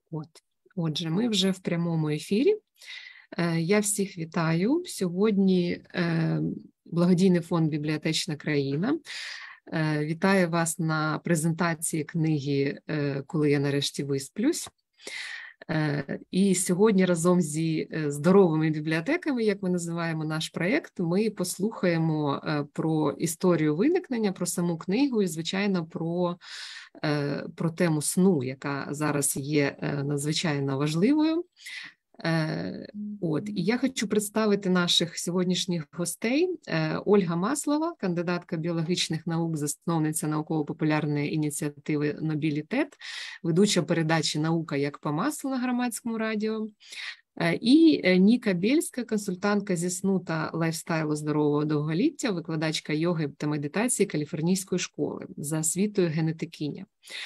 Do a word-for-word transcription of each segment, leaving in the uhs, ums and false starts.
От. Отже, ми вже в прямому ефірі. Я всіх вітаю. Сьогодні Благодійний фонд «Бібліотечна країна» вітає вас на презентації книги «Коли я нарешті висплюсь». І сьогодні разом зі здоровими бібліотеками, як ми називаємо наш проєкт, ми послухаємо про історію виникнення, про саму книгу і, звичайно, про, про тему сну, яка зараз є надзвичайно важливою. От. І я хочу представити наших сьогоднішніх гостей. Ольга Маслова, кандидатка біологічних наук, засновниця науково-популярної ініціативи «Нобілітет», ведуча передачі «Наука як по маслу» на Громадському радіо. І Ніка Бєльська, консультантка зі сну та лайфстайлу здорового довголіття, викладачка йоги та медитації Каліфорнійської школи, за освітою генетикиня.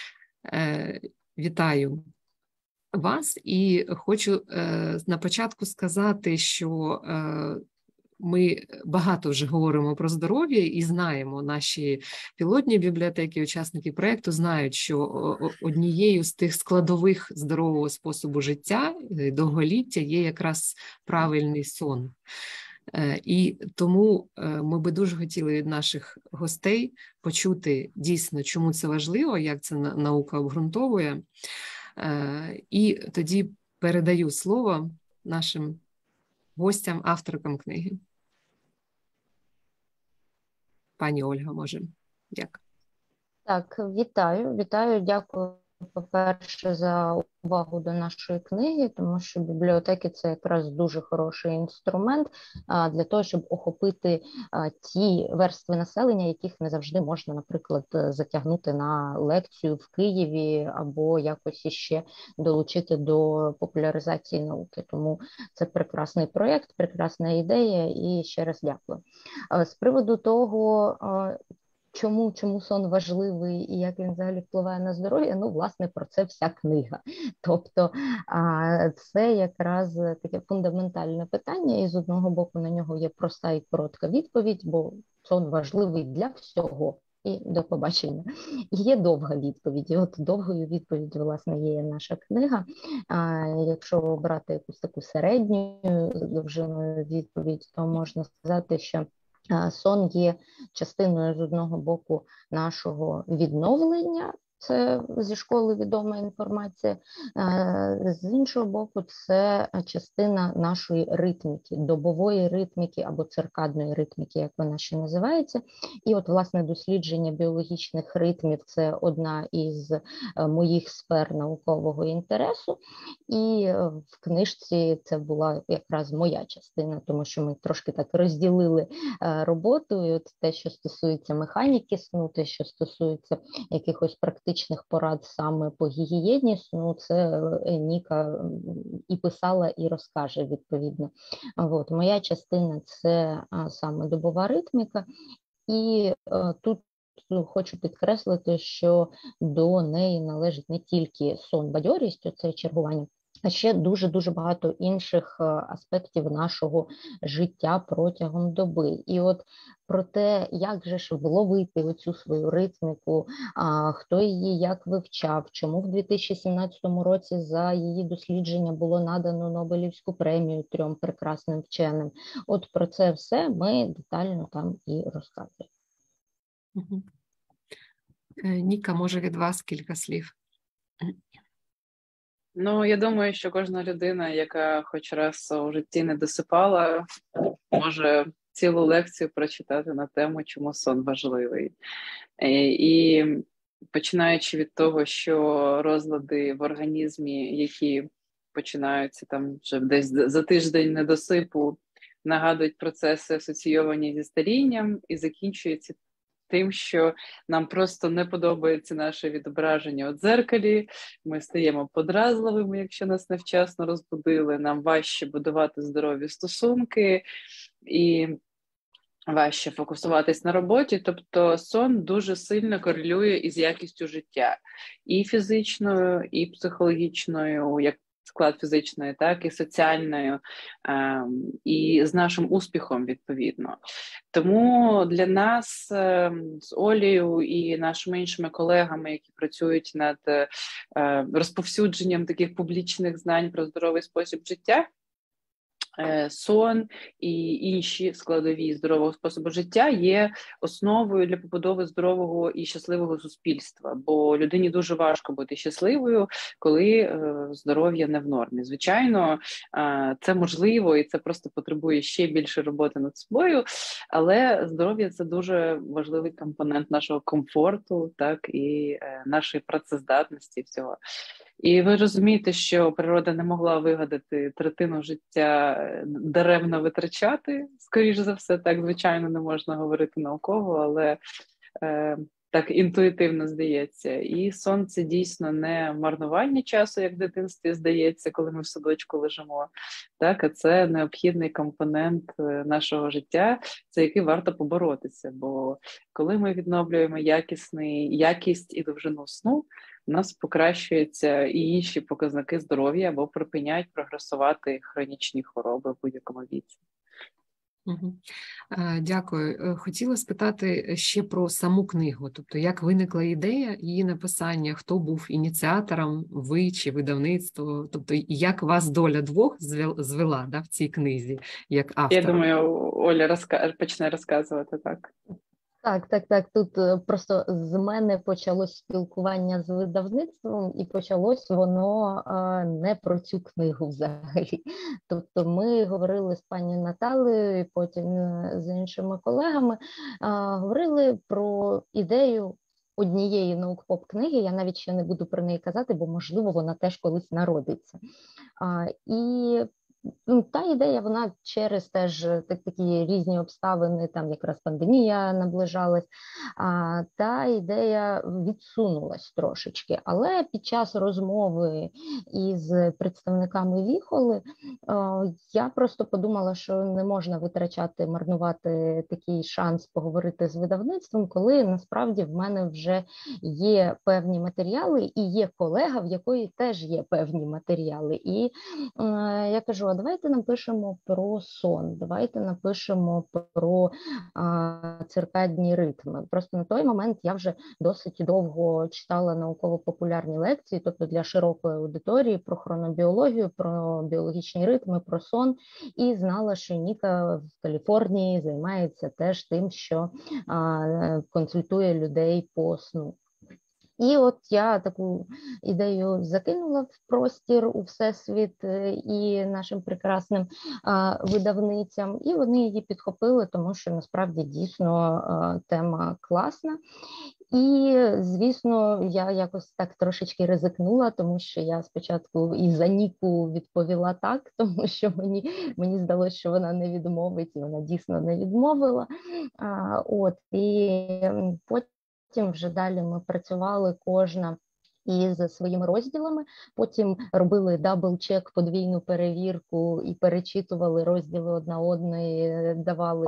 Вітаю вас, і хочу е, на початку сказати, що е, ми багато вже говоримо про здоров'я і знаємо, наші пілотні бібліотеки, учасники проєкту знають, що однією з тих складових здорового способу життя, довголіття, є якраз правильний сон. Е, і тому е, ми би дуже хотіли від наших гостей почути дійсно, чому це важливо, як це наука обґрунтовує. І тоді передаю слово нашим гостям, авторкам книги. Пані Ольга, може, як? Так, вітаю, вітаю, дякую, по-перше, за увагу до нашої книги, тому що бібліотеки – це якраз дуже хороший інструмент а, для того, щоб охопити а, ті верстви населення, яких не завжди можна, наприклад, затягнути на лекцію в Києві або якось іще долучити до популяризації науки. Тому це прекрасний проєкт, прекрасна ідея, і ще раз дякую. А, з приводу того, а, Чому, чому сон важливий і як він взагалі впливає на здоров'я? Ну, власне, про це вся книга. Тобто це якраз таке фундаментальне питання, і з одного боку на нього є проста і коротка відповідь, бо сон важливий для всього. І до побачення. І є довга відповідь. І от довгою відповіддю, власне, є наша книга. А якщо брати якусь таку середню довжиною відповідь, то можна сказати, що сон є частиною з одного боку нашого відновлення, це зі школи відома інформація, з іншого боку це частина нашої ритміки, добової ритміки або циркадної ритміки, як вона ще називається. І от, власне, дослідження біологічних ритмів – це одна із моїх сфер наукового інтересу. І в книжці це була якраз моя частина, тому що ми трошки так розділили роботу. І от те, що стосується механіки сну, те, що стосується якихось практичних порад саме по гігієні сну, це Ніка і писала, і розкаже відповідно. От, моя частина – це саме добова ритміка, і тут хочу підкреслити, що до неї належить не тільки сон-бадьорість, оце чергування, а ще дуже-дуже багато інших аспектів нашого життя протягом доби. І от про те, як же ж вловити оцю свою ритміку, а, хто її як вивчав, чому в дві тисячі сімнадцятому році за її дослідження було надано Нобелівську премію трьом прекрасним вченим. От про це все ми детально там і розказуємо. Угу. Ніка, може від вас кілька слів? Ну, я думаю, що кожна людина, яка хоч раз у житті не досипала, може цілу лекцію прочитати на тему, чому сон важливий. І починаючи від того, що розлади в організмі, які починаються там вже десь за тиждень недосипу, нагадують процеси, асоційовані зі старінням, і закінчується тим, що нам просто не подобається наше відображення у дзеркалі, ми стаємо подразливими, якщо нас невчасно розбудили, нам важче будувати здорові стосунки і важче фокусуватись на роботі. Тобто сон дуже сильно корелює із якістю життя, і фізичною, і психологічною, як склад фізичної, так і соціальної, і з нашим успіхом відповідно. Тому для нас з Олею і нашими іншими колегами, які працюють над розповсюдженням таких публічних знань про здоровий спосіб життя, сон і інші складові здорового способу життя є основою для побудови здорового і щасливого суспільства, бо людині дуже важко бути щасливою, коли здоров'я не в нормі. Звичайно, це можливо і це просто потребує ще більше роботи над собою, але здоров'я – це дуже важливий компонент нашого комфорту, так, і нашої працездатності всього. І ви розумієте, що природа не могла вигадати третину життя даремно витрачати, скоріш за все, так, звичайно, не можна говорити науково, але е, так інтуїтивно здається. І сон – це дійсно не марнування часу, як в дитинстві здається, коли ми в садочку лежимо, так, а це необхідний компонент нашого життя, за який варто поборотися, бо коли ми відновлюємо якісний, якість і довжину сну, у нас покращуються і інші показники здоров'я або припиняють прогресувати хронічні хвороби в будь-якому віці. Угу. Дякую. Хотіла спитати ще про саму книгу, тобто як виникла ідея її написання, хто був ініціатором, ви чи видавництво, тобто як вас доля двох звела, да, в цій книзі, як автора? Я думаю, Оля розка... почне розказувати, так. Так, так, так. Тут просто з мене почалось спілкування з видавництвом, і почалось воно а, не про цю книгу взагалі. Тобто ми говорили з пані Наталею, і потім з іншими колегами, а, говорили про ідею однієї наук-поп-книги, я навіть ще не буду про неї казати, бо, можливо, вона теж колись народиться. А, і та ідея, вона через теж так, такі різні обставини, там якраз пандемія наближалась, а, та ідея відсунулась трошечки. Але під час розмови із представниками Віхоли а, я просто подумала, що не можна витрачати, марнувати такий шанс поговорити з видавництвом, коли насправді в мене вже є певні матеріали і є колега, в якої теж є певні матеріали. І а, я кажу, а давайте напишемо про сон, давайте напишемо про а, циркадні ритми. Просто на той момент я вже досить довго читала науково-популярні лекції, тобто для широкої аудиторії, про хронобіологію, про біологічні ритми, про сон, і знала, що Ніка в Каліфорнії займається теж тим, що а, консультує людей по сну. І от я таку ідею закинула в простір, у всесвіт і нашим прекрасним а, видавницям, і вони її підхопили, тому що насправді дійсно а, тема класна. І, звісно, я якось так трошечки ризикнула, тому що я спочатку і за Ніку відповіла так, тому що мені, мені здалося, що вона не відмовить, і вона дійсно не відмовила. А, от, і потім Потім вже далі ми працювали кожна із своїми розділами, потім робили дабл-чек, подвійну перевірку і перечитували розділи одна одної, давали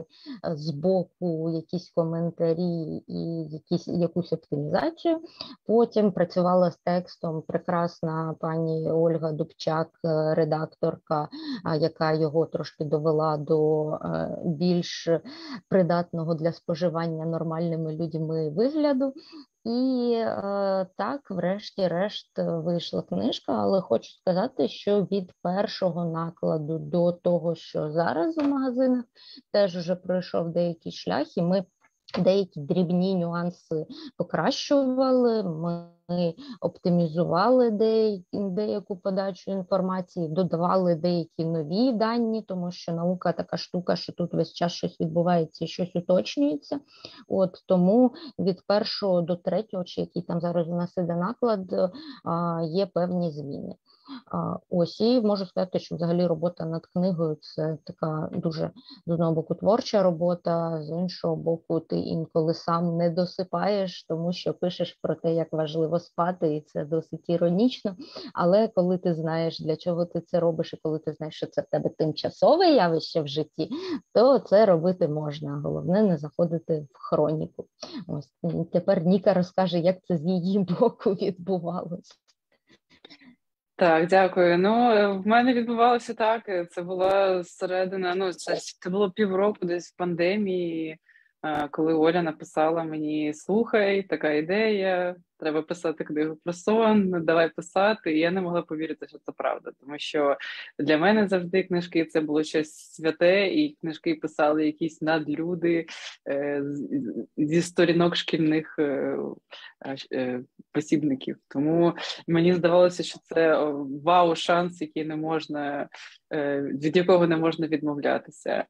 збоку якісь коментарі і якісь, якусь оптимізацію. Потім працювала з текстом прекрасна пані Ольга Дубчак, редакторка, яка його трошки довела до більш придатного для споживання нормальними людьми вигляду. І е, так, врешті-решт, вийшла книжка, але хочу сказати, що від першого накладу до того, що зараз у магазинах, теж вже пройшов деякий шлях, і ми деякі дрібні нюанси покращували, ми оптимізували деякі, деяку подачу інформації, додавали деякі нові дані, тому що наука така штука, що тут весь час щось відбувається і щось уточнюється. От тому від першого до третього, чи який там зараз у нас іде наклад, є певні зміни. Ось, і можу сказати, що взагалі робота над книгою – це така дуже, з одного боку, творча робота, з іншого боку, ти інколи сам не досипаєш, тому що пишеш про те, як важливо спати, і це досить іронічно, але коли ти знаєш, для чого ти це робиш, і коли ти знаєш, що це в тебе тимчасове явище в житті, то це робити можна, головне не заходити в хроніку. Ось, тепер Ніка розкаже, як це з її боку відбувалося. Так, дякую. Ну, е, в мене відбувалося так. е, Це була середина, ну, це, це було півроку десь в пандемії, е, коли Оля написала мені: слухай, така ідея, треба писати книгу про сон, ну, давай писати. І я не могла повірити, що це правда, тому що для мене завжди книжки це було щось святе, і книжки писали якісь надлюди е, з- зі сторінок шкільних е, е, е, посібників. Тому мені здавалося, що це о, вау-шанс, який не можна, е, від якого не можна відмовлятися.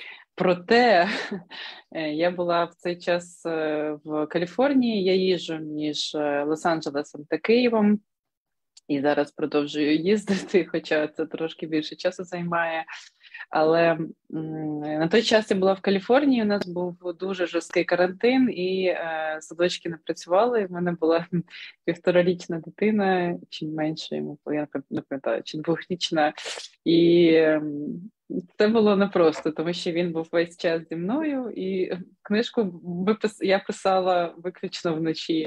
Проте е, я була в цей час е, в Каліфорнії, я їжджу між е, Лос-Анджелесом та Києвом, і зараз продовжую їздити, хоча це трошки більше часу займає. Але м, на той час я була в Каліфорнії, у нас був дуже жорсткий карантин, і е, садочки не працювали. У мене була півторарічна дитина, чи менше йому, я не пам'ятаю, чи двохрічна. І е, це було непросто, тому що він був весь час зі мною, і книжку випис... я писала виключно вночі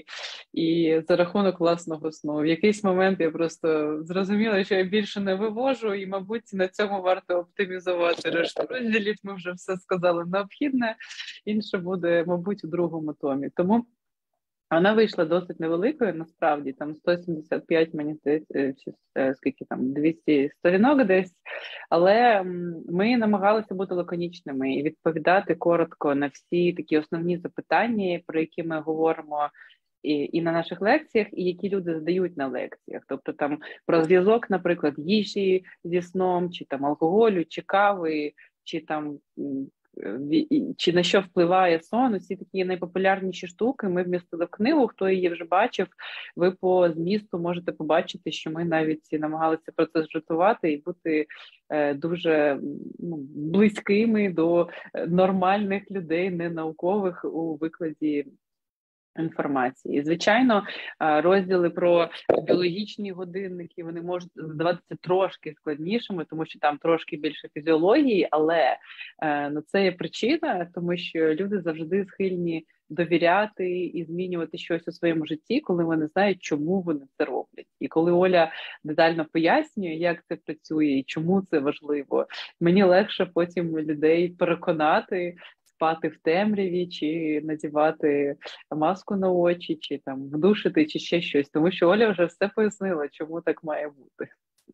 і за рахунок власного сну. В якийсь момент я просто зрозуміла, що я більше не вивожу, і, мабуть, на цьому варто оптимізувати решту розділів. Ми вже все сказали необхідне. Інше буде, мабуть, у другому томі. Тому вона вийшла досить невеликою, насправді, там сто сімдесят п'ять, мені здається, чи е, скільки там, двісті сторінок десь, але м, ми намагалися бути лаконічними і відповідати коротко на всі такі основні запитання, про які ми говоримо і, і на наших лекціях, і які люди задають на лекціях. Тобто там про зв'язок, наприклад, їжі зі сном, чи там алкоголю, чи кави, чи там м, ві- чи на що впливає сон. Усі такі найпопулярніші штуки ми вмістили в книгу. Хто її вже бачив, ви по змісту можете побачити, що ми навіть намагалися про це жартувати і бути е, дуже ну, близькими до е, нормальних людей, не наукових у викладі інформації. І, звичайно, е, розділи про біологічні годинники, вони можуть здаватися трошки складнішими, тому що там трошки більше фізіології, але е, ну, це є причина, тому що люди завжди схильні довіряти і змінювати щось у своєму житті, коли вони знають, чому вони це роблять. І коли Оля детально пояснює, як це працює і чому це важливо, мені легше потім людей переконати спати в темряві, чи надівати маску на очі, чи там вдушити, чи ще щось. Тому що Оля вже все пояснила, чому так має бути.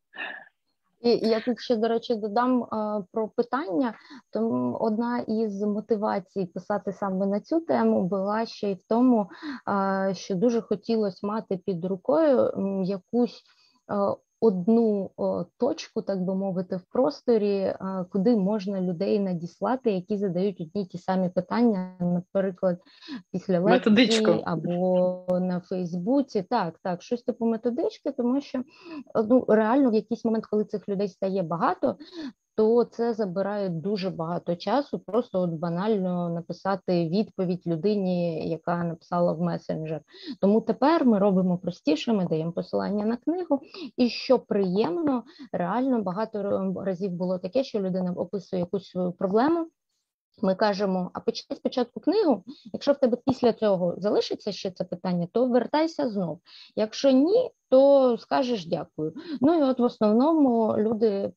І я тут ще, до речі, додам е, про питання. Тому одна із мотивацій писати саме на цю тему була ще й в тому, е, що дуже хотілося мати під рукою м, якусь е, одну о, точку, так би мовити, в просторі, е, куди можна людей надіслати, які задають одні й ті самі питання, наприклад, після Методичку. лекції або на Фейсбуці. Так, так, щось типу методички, тому що ну, реально в якийсь момент, коли цих людей стає багато, то це забирає дуже багато часу, просто от банально написати відповідь людині, яка написала в месенджер. Тому тепер ми робимо простіше, ми даємо посилання на книгу, і що приємно, реально багато разів було таке, що людина описує якусь свою проблему, ми кажемо, а почитай спочатку книгу, якщо в тебе після цього залишиться ще це питання, то вертайся знов. Якщо ні, то скажеш дякую. Ну і от в основному люди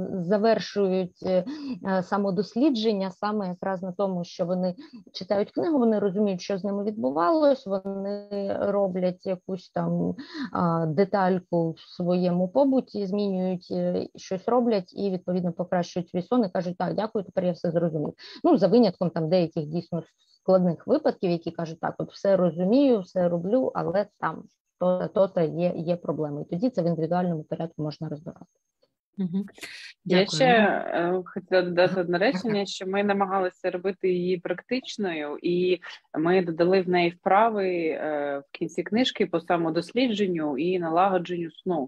завершують самодослідження саме якраз на тому, що вони читають книгу, вони розуміють, що з ними відбувалось, вони роблять якусь там детальку в своєму побуті, змінюють, щось роблять і відповідно покращують свій сон і кажуть, так, дякую, тепер я все зрозумів. Ну, за винятком там деяких дійсно складних випадків, які кажуть, так, от все розумію, все роблю, але там то-то, то-то є, є проблеми. І тоді це в індивідуальному порядку можна розбирати. Угу. Я ще е, хотіла додати одне речення, що ми намагалися робити її практичною, і ми додали в неї вправи е, в кінці книжки по самодослідженню і налагодженню сну.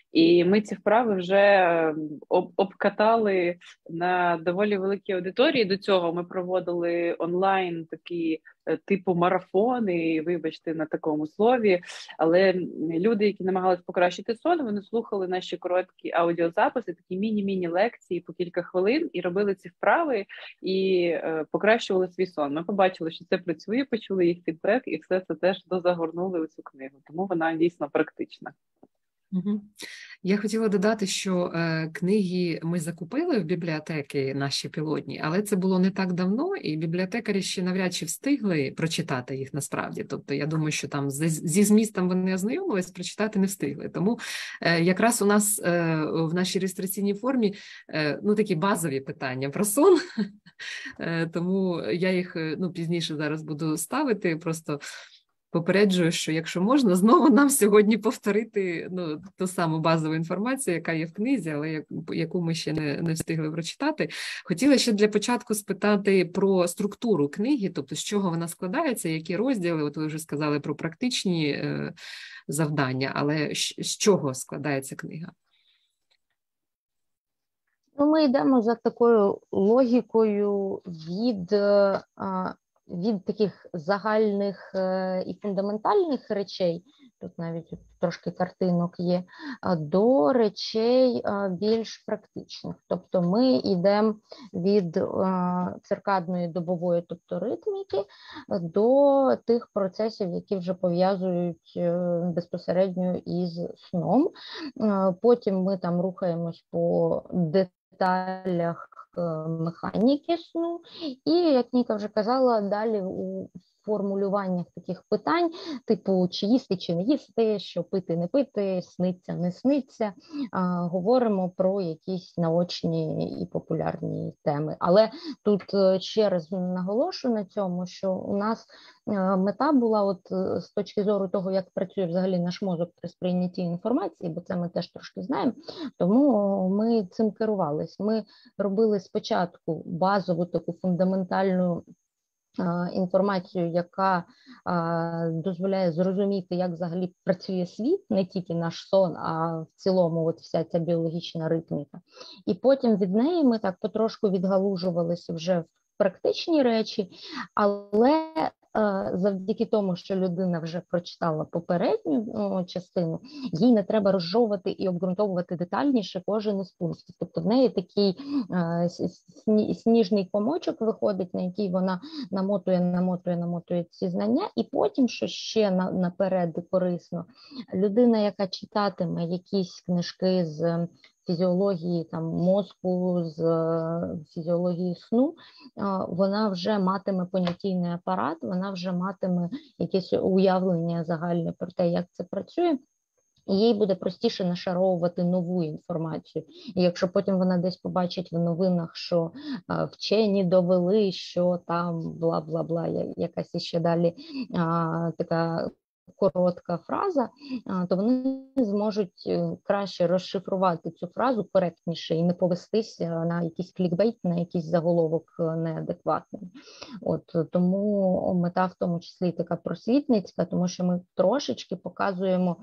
І ми ці вправи вже об, обкатали на доволі великій аудиторії. До цього ми проводили онлайн такі типу марафони, вибачте, на такому слові, але люди, які намагалися покращити сон, вони слухали наші короткі аудіозаписи, такі міні-міні лекції по кілька хвилин, і робили ці вправи, і е, покращували свій сон. Ми побачили, що це працює, почули їх фідбек, і все це теж дозагорнули у цю книгу, тому вона дійсно практична. Угу. Я хотіла додати, що е, книги ми закупили в бібліотеки наші пілотні, але це було не так давно, і бібліотекарі ще навряд чи встигли прочитати їх насправді. Тобто я думаю, що там зі, зі змістом вони ознайомились, прочитати не встигли. Тому е, якраз у нас е, в нашій реєстраційній формі е, ну, такі базові питання про сон, е, тому я їх ну, пізніше зараз буду ставити, просто попереджую, що якщо можна, знову нам сьогодні повторити ну, ту саму базову інформацію, яка є в книзі, але яку ми ще не, не встигли прочитати. Хотіла ще для початку спитати про структуру книги, тобто з чого вона складається, які розділи, от ви вже сказали про практичні е, завдання, але з чого складається книга? Ну, ми йдемо за такою логікою від від таких загальних і фундаментальних речей, тут навіть трошки картинок є, до речей більш практичних. Тобто ми йдемо від циркадної добової, тобто ритміки, до тих процесів, які вже пов'язують безпосередньо із сном. Потім ми там рухаємось по деталях механіки сну, і, як Ніка вже казала, далі у формулюваннях таких питань, типу, чи їсти, чи не їсти, що пити, не пити, сниться, не сниться, а, говоримо про якісь наочні і популярні теми. Але тут ще раз наголошую на цьому, що у нас мета була от з точки зору того, як працює взагалі наш мозок при сприйнятті інформації, бо це ми теж трошки знаємо, тому ми цим керувались. Ми робили спочатку базову таку фундаментальну інформацію, яка а, дозволяє зрозуміти, як взагалі працює світ, не тільки наш сон, а в цілому от вся ця біологічна ритміка. І потім від неї ми так потрошку відгалужувалися вже в практичні речі, але завдяки тому, що людина вже прочитала попередню о, частину, їй не треба розжовувати і обґрунтовувати детальніше кожен із пунктів. Тобто в неї такий е, сніжний комочок виходить, на який вона намотує, намотує, намотує ці знання, і потім, що ще на, наперед корисно, людина, яка читатиме якісь книжки з фізіології там, мозку, з фізіології сну, вона вже матиме понятійний апарат, вона вже матиме якесь уявлення загальне про те, як це працює, і їй буде простіше нашаровувати нову інформацію. І якщо потім вона десь побачить в новинах, що а, вчені довели, що там бла-бла-бла, якась іще далі а, така коротка фраза, то вони зможуть краще розшифрувати цю фразу коректніше і не повестися на якийсь клікбейт, на якийсь заголовок неадекватний. От, тому мета в тому числі така просвітницька, тому що ми трошечки показуємо,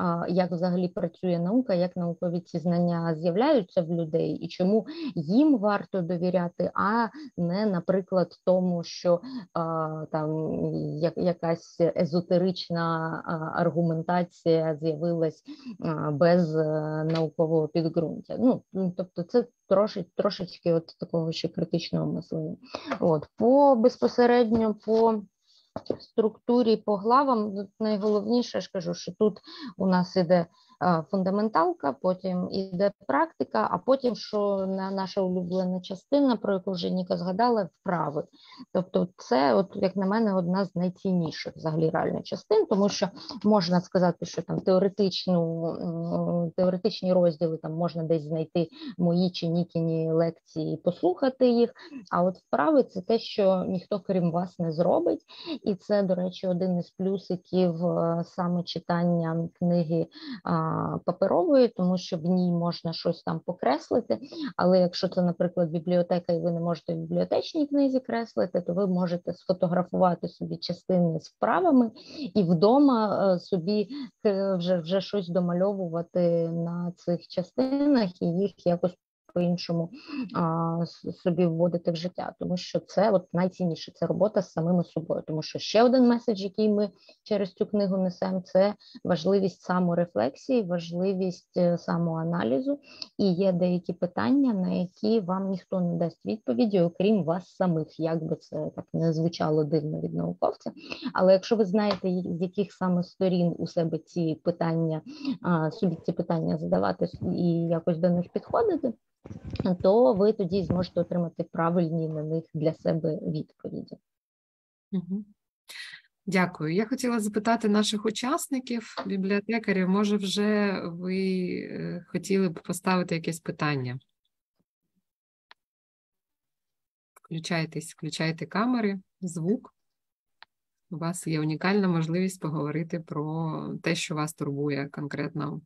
як взагалі працює наука, як наукові ці знання з'являються в людей і чому їм варто довіряти, а не, наприклад, тому, що там якась езотерична аргументація з'явилась без наукового підґрунтя. Ну, тобто це трошечки, трошечки от такого ще критичного мислення. От, по безпосередньо по структурі, по главам, найголовніше, я ж кажу, що тут у нас іде фундаменталка, потім іде практика, а потім, що наша улюблена частина, про яку вже Ніка згадала, вправи. Тобто це, от, як на мене, одна з найцінніших взагалі реально частин, тому що можна сказати, що там теоретичну, теоретичні розділи там можна десь знайти мої чи Нікіні лекції, послухати їх, а от вправи – це те, що ніхто крім вас не зробить, і це, до речі, один із плюсиків саме читання книги паперової, тому що в ній можна щось там покреслити, але якщо це, наприклад, бібліотека, і ви не можете в бібліотечній книзі креслити, то ви можете сфотографувати собі частини з вправами і вдома собі вже, вже щось домальовувати на цих частинах і їх якось по-іншому а, собі вводити в життя, тому що це от найцінніше, це робота з самими собою, тому що ще один меседж, який ми через цю книгу несемо, це важливість саморефлексії, важливість самоаналізу, і є деякі питання, на які вам ніхто не дасть відповіді, окрім вас самих, як би це так не звучало дивно від науковця, але якщо ви знаєте, з яких саме сторін у себе ці питання, собі ці питання задавати і якось до них підходити, то ви тоді зможете отримати правильні на них для себе відповіді. Угу. Дякую. Я хотіла запитати наших учасників, бібліотекарів, може вже ви хотіли б поставити якесь питання? Включайтесь, включайте камери, звук. У вас є унікальна можливість поговорити про те, що вас турбує конкретно.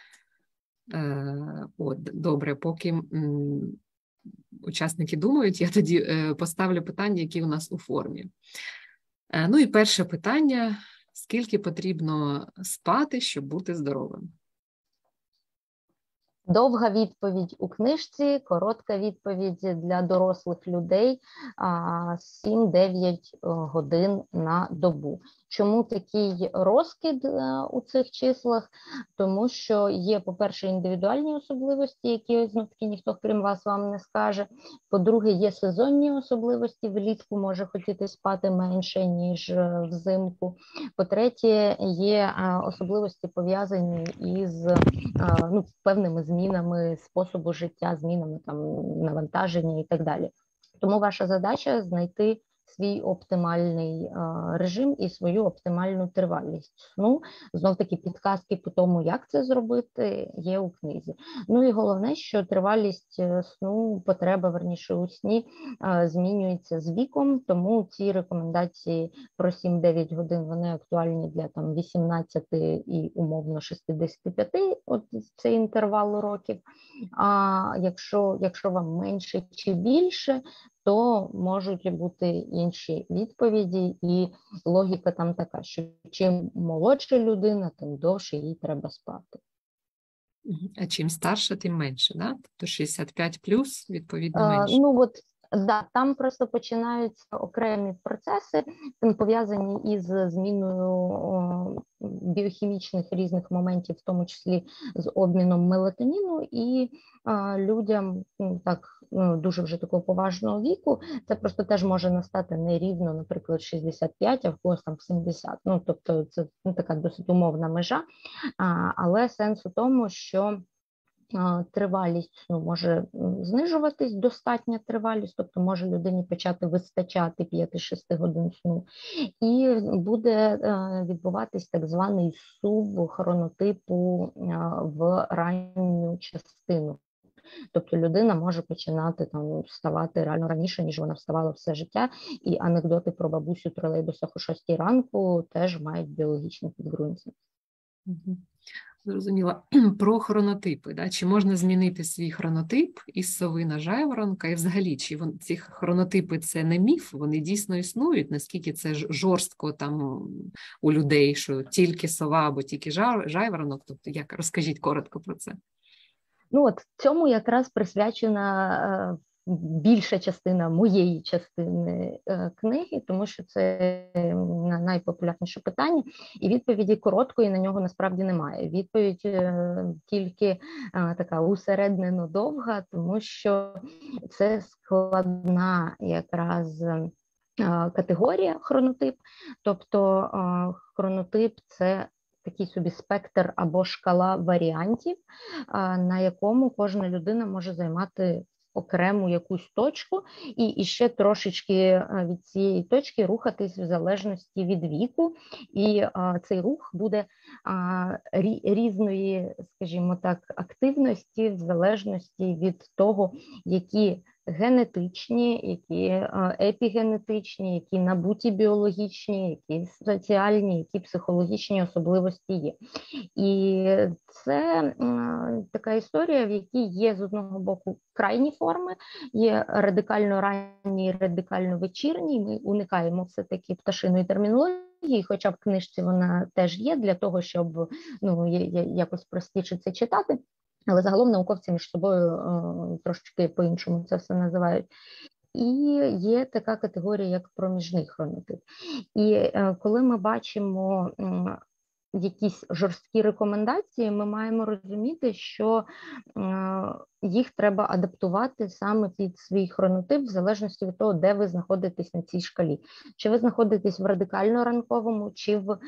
От, добре, поки м, учасники думають, я тоді е, поставлю питання, які у нас у формі. Е, ну і перше питання. Скільки потрібно спати, щоб бути здоровим? Довга відповідь у книжці, коротка відповідь для дорослих людей сім-дев'ять годин на добу. Чому такий розкид у цих числах? Тому що є, по-перше, індивідуальні особливості, які, знов-таки, ніхто крім вас вам не скаже. По-друге, є сезонні особливості, влітку може хотіти спати менше, ніж взимку. По-третє, є особливості, пов'язані із ну, певними змінами способу життя, змінами там, навантаження і так далі. Тому ваша задача – знайти свій оптимальний а, режим і свою оптимальну тривалість сну. Знов-таки підказки по тому, як це зробити, є у книзі. Ну і головне, що тривалість сну, потреба, верніше, у сні а, змінюється з віком, тому ці рекомендації про сім-дев'ять годин, вони актуальні для там вісімнадцяти і умовно шістдесят п'ять, от цей інтервал років. А якщо, якщо вам менше чи більше, то можуть бути інші відповіді, і логіка там така, що чим молодша людина, тим довше їй треба спати. А чим старше, тим менше, да? Тобто шістдесят п'ять плюс, відповідно, А, менше. ну, от, да, там просто починаються окремі процеси, пов'язані із зміною о, біохімічних різних моментів, в тому числі з обміном мелатоніну, і а, людям ну, так, ну, дуже вже такого поважного віку, це просто теж може настати не рівно, наприклад, шістдесят п'ять, а в когось там сімдесят. Ну, тобто це ну, така досить умовна межа, а, але сенс у тому, що тривалість сну може знижуватись, достатня тривалість, тобто може людині почати вистачати п'ять-шість годин сну, і буде відбуватись так званий сув хронотипу в ранню частину. Тобто людина може починати там вставати реально раніше, ніж вона вставала все життя, і анекдоти про бабусю тролейбусах о шостій ранку теж мають біологічне підґрунтя. Угу. Зрозуміла. Про хронотипи. Да? Чи можна змінити свій хронотип із сови на жайворонка? І взагалі, чи вон, ці хронотипи – це не міф? Вони дійсно існують? Наскільки це жорстко там у людей, що тільки сова або тільки жайворонок? Тобто, як? Розкажіть коротко про це. Ну от цьому якраз присвячена більша частина моєї частини е, книги, тому що це найпопулярніше питання, і відповіді короткої на нього насправді немає. Відповідь е, тільки е, така усереднено довга, тому що це складна якраз е, категорія хронотип, тобто е, хронотип – це такий собі спектр або шкала варіантів, е, на якому кожна людина може займати окрему якусь точку, і, і ще трошечки від цієї точки рухатись в залежності від віку, і а, цей рух буде а, рі, різної, скажімо так, активності в залежності від того, які генетичні, які епігенетичні, які набуті біологічні, які соціальні, які психологічні особливості є. І це м, така історія, в якій є з одного боку крайні форми, є радикально ранні, радикально вечірні, ми уникаємо все-таки пташиної термінології, хоча в книжці вона теж є для того, щоб ну, якось простіше це читати. але загалом науковці між собою е, трошечки по-іншому це все називають. І є така категорія, як проміжний хронотип. І е, коли ми бачимо е, якісь жорсткі рекомендації, ми маємо розуміти, що е, їх треба адаптувати саме під свій хронотип, в залежності від того, де ви знаходитесь на цій шкалі. Чи ви знаходитесь в радикально-ранковому, чи в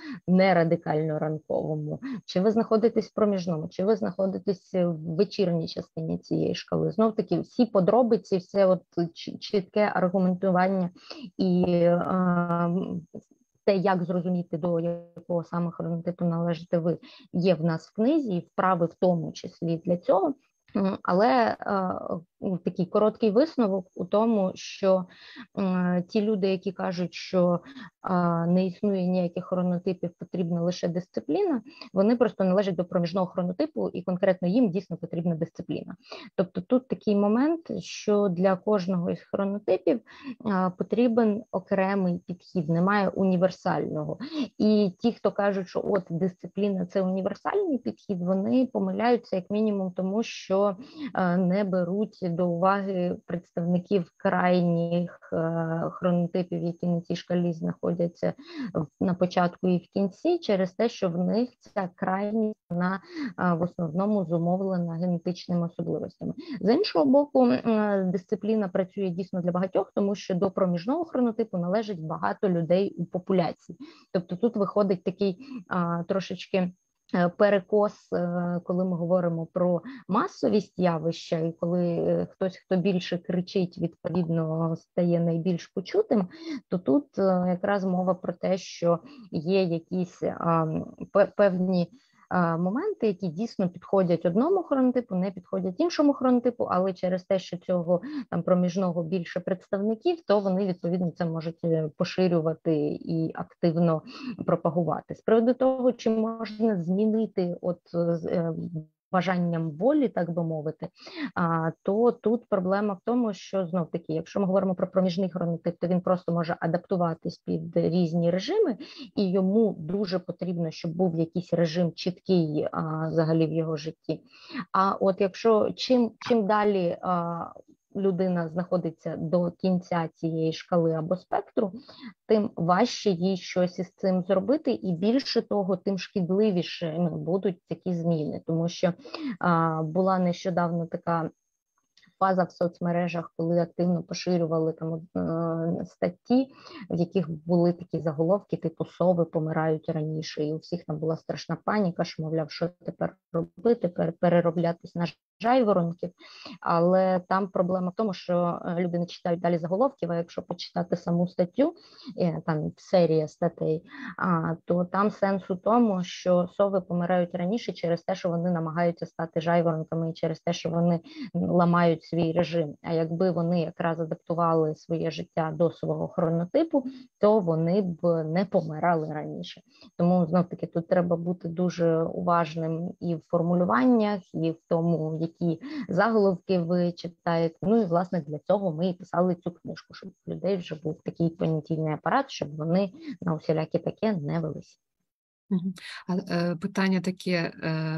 нерадикально-ранковому, чи ви знаходитесь в проміжному, чи ви знаходитесь в вечірній частині цієї шкали. Знов-таки, всі подробиці, все от чітке аргументування і е, те, як зрозуміти, до якого саме хронотипу належите ви, є в нас в книзі, і вправи в тому числі для цього. Але е, такий короткий висновок у тому, що е, ті люди, які кажуть, що е, не існує ніяких хронотипів, потрібна лише дисципліна, вони просто належать до проміжного хронотипу, і конкретно їм дійсно потрібна дисципліна. Тобто тут такий момент, що для кожного із хронотипів е, потрібен окремий підхід, немає універсального. І ті, хто кажуть, що от дисципліна – це універсальний підхід, вони помиляються як мінімум тому, що не беруть до уваги представників крайніх хронотипів, які на цій шкалі знаходяться на початку і в кінці, через те, що в них ця крайність, вона в основному зумовлена генетичними особливостями. З іншого боку, дисципліна працює дійсно для багатьох, тому що до проміжного хронотипу належить багато людей у популяції. Тобто тут виходить такий а, трошечки перекос, коли ми говоримо про масовість явища, і коли хтось, хто більше кричить, відповідно стає найбільш почутим, то тут якраз мова про те, що є якісь а, певні моменти, які дійсно підходять одному хронотипу, не підходять іншому хронотипу, але через те, що цього там проміжного більше представників, то вони відповідно це можуть поширювати і активно пропагувати. З приводу того, чи можна змінити от бажанням волі, так би мовити, а, то тут проблема в тому, що знов-таки, якщо ми говоримо про проміжний хронотип, то він просто може адаптуватись під різні режими, і йому дуже потрібно, щоб був якийсь режим чіткий а, взагалі в його житті. А от якщо чим, чим далі а, людина знаходиться до кінця цієї шкали або спектру, тим важче їй щось із цим зробити, і більше того, тим шкідливіше ну, будуть такі зміни. Тому що а, була нещодавно така фаза в соцмережах, коли активно поширювали там е, статті, в яких були такі заголовки, типу «Сови помирають раніше», і у всіх там була страшна паніка, що, мовляв, що тепер робити, перероблятись на жайворонків. Але там проблема в тому, що люди не читають далі заголовків, а якщо почитати саму статтю, там серія статей, а, то там сенс у тому, що сови помирають раніше через те, що вони намагаються стати жайворонками, і через те, що вони ламають свій режим. А якби вони якраз адаптували своє життя до свого хронотипу, то вони б не помирали раніше. Тому, знов-таки, тут треба бути дуже уважним і в формулюваннях, і в тому, які заголовки ви читаєте. Ну і, власне, для цього ми і писали цю книжку, щоб у людей вже був такий понятійний апарат, щоб вони на усілякі таке не велися. А питання таке,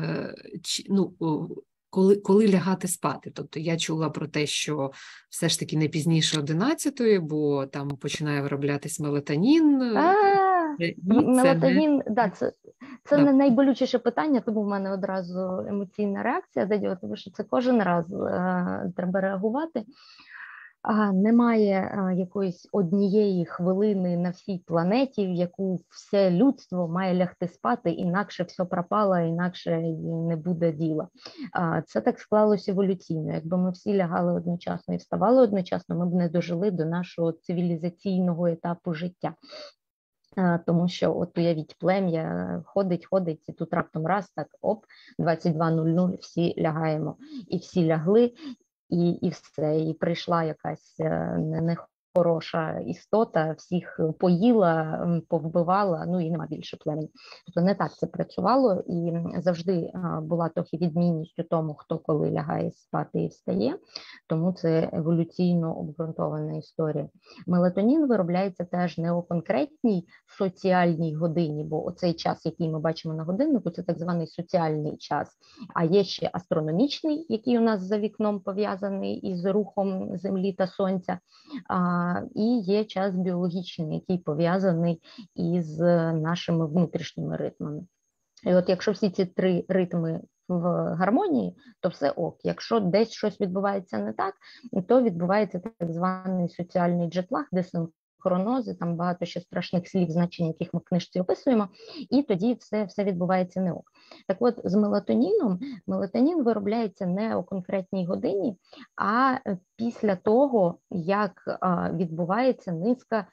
ну, коли, коли лягати спати? Тобто я чула про те, що все ж таки не пізніше одинадцятої, бо там починає вироблятись мелатонін. А, мелатонін, да, це, це да. не найболючіше питання, тому в мене одразу емоційна реакція дає, тому що це кожен раз е, треба реагувати. А, немає а, якоїсь однієї хвилини на всій планеті, в яку все людство має лягти спати, інакше все пропало, інакше не буде діла. А, це так склалося еволюційно. Якби ми всі лягали одночасно і вставали одночасно, ми б не дожили до нашого цивілізаційного етапу життя. Тому що, от уявіть, плем'я ходить, ходить, і тут раптом раз, так, оп, двадцять два нуль нуль, всі лягаємо. І всі лягли, і, і все, і прийшла якась не, не хороша істота, всіх поїла, повбивала, ну і нема більше племені. Тобто не так це працювало, і завжди була трохи відмінність у тому, хто коли лягає спати і встає, тому це еволюційно обґрунтована історія. Мелатонін виробляється теж не у конкретній соціальній годині, бо оцей час, який ми бачимо на годиннику, це так званий соціальний час, а є ще астрономічний, який у нас за вікном пов'язаний із рухом Землі та Сонця, а, і є час біологічний, який пов'язаний із нашими внутрішніми ритмами. І от якщо всі ці три ритми в гармонії, то все ок. Якщо десь щось відбувається не так, то відбувається так званий соціальний джетлаг, десинхронози, там багато ще страшних слів, значень, яких ми в книжці описуємо, і тоді все, все відбувається не ок. Так от, з мелатоніном, мелатонін виробляється не у конкретній годині, а після того, як а, відбувається низка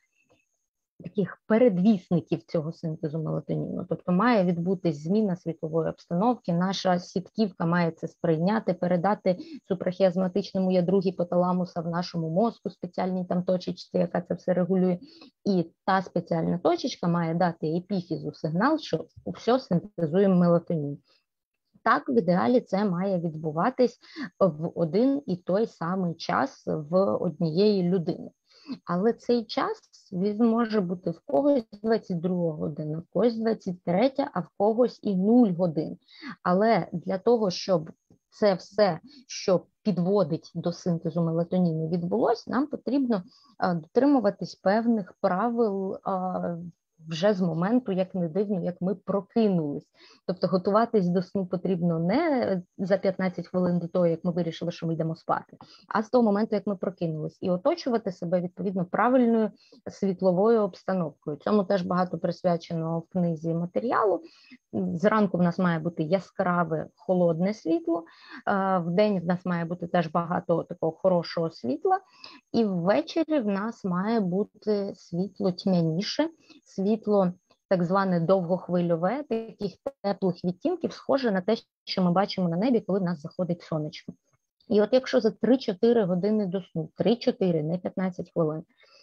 таких передвісників цього синтезу мелатоніну. Тобто має відбутись зміна світлової обстановки, наша сітківка має це сприйняти, передати супрахіазматичному ядру гіпоталамуса в нашому мозку, спеціальній там точечці, яка це все регулює. І та спеціальна точечка має дати епіфізу сигнал, що все синтезуємо мелатонін. Так, в ідеалі це має відбуватись в один і той самий час в однієї людини. Але цей час, він може бути в когось двадцять друга година, в когось двадцять третя, а в когось і нуль годин. Але для того, щоб це все, що підводить до синтезу мелатоніну, відбулось, нам потрібно а, дотримуватись певних правил а, вже з моменту, як не дивно, як ми прокинулись. Тобто готуватись до сну потрібно не за п'ятнадцять хвилин до того, як ми вирішили, що ми йдемо спати, а з того моменту, як ми прокинулись. І оточувати себе, відповідно, правильною світловою обстановкою. Цьому теж багато присвячено в книзі матеріалу. Зранку в нас має бути яскраве, холодне світло, вдень в нас має бути теж багато такого хорошого світла, і ввечері в нас має бути світло тьмяніше, світло так зване довгохвильове, таких теплих відтінків, схоже на те, що ми бачимо на небі, коли в нас заходить сонечко. І от якщо за три-чотири години до сну, три-чотири, не п'ятнадцять хвилин,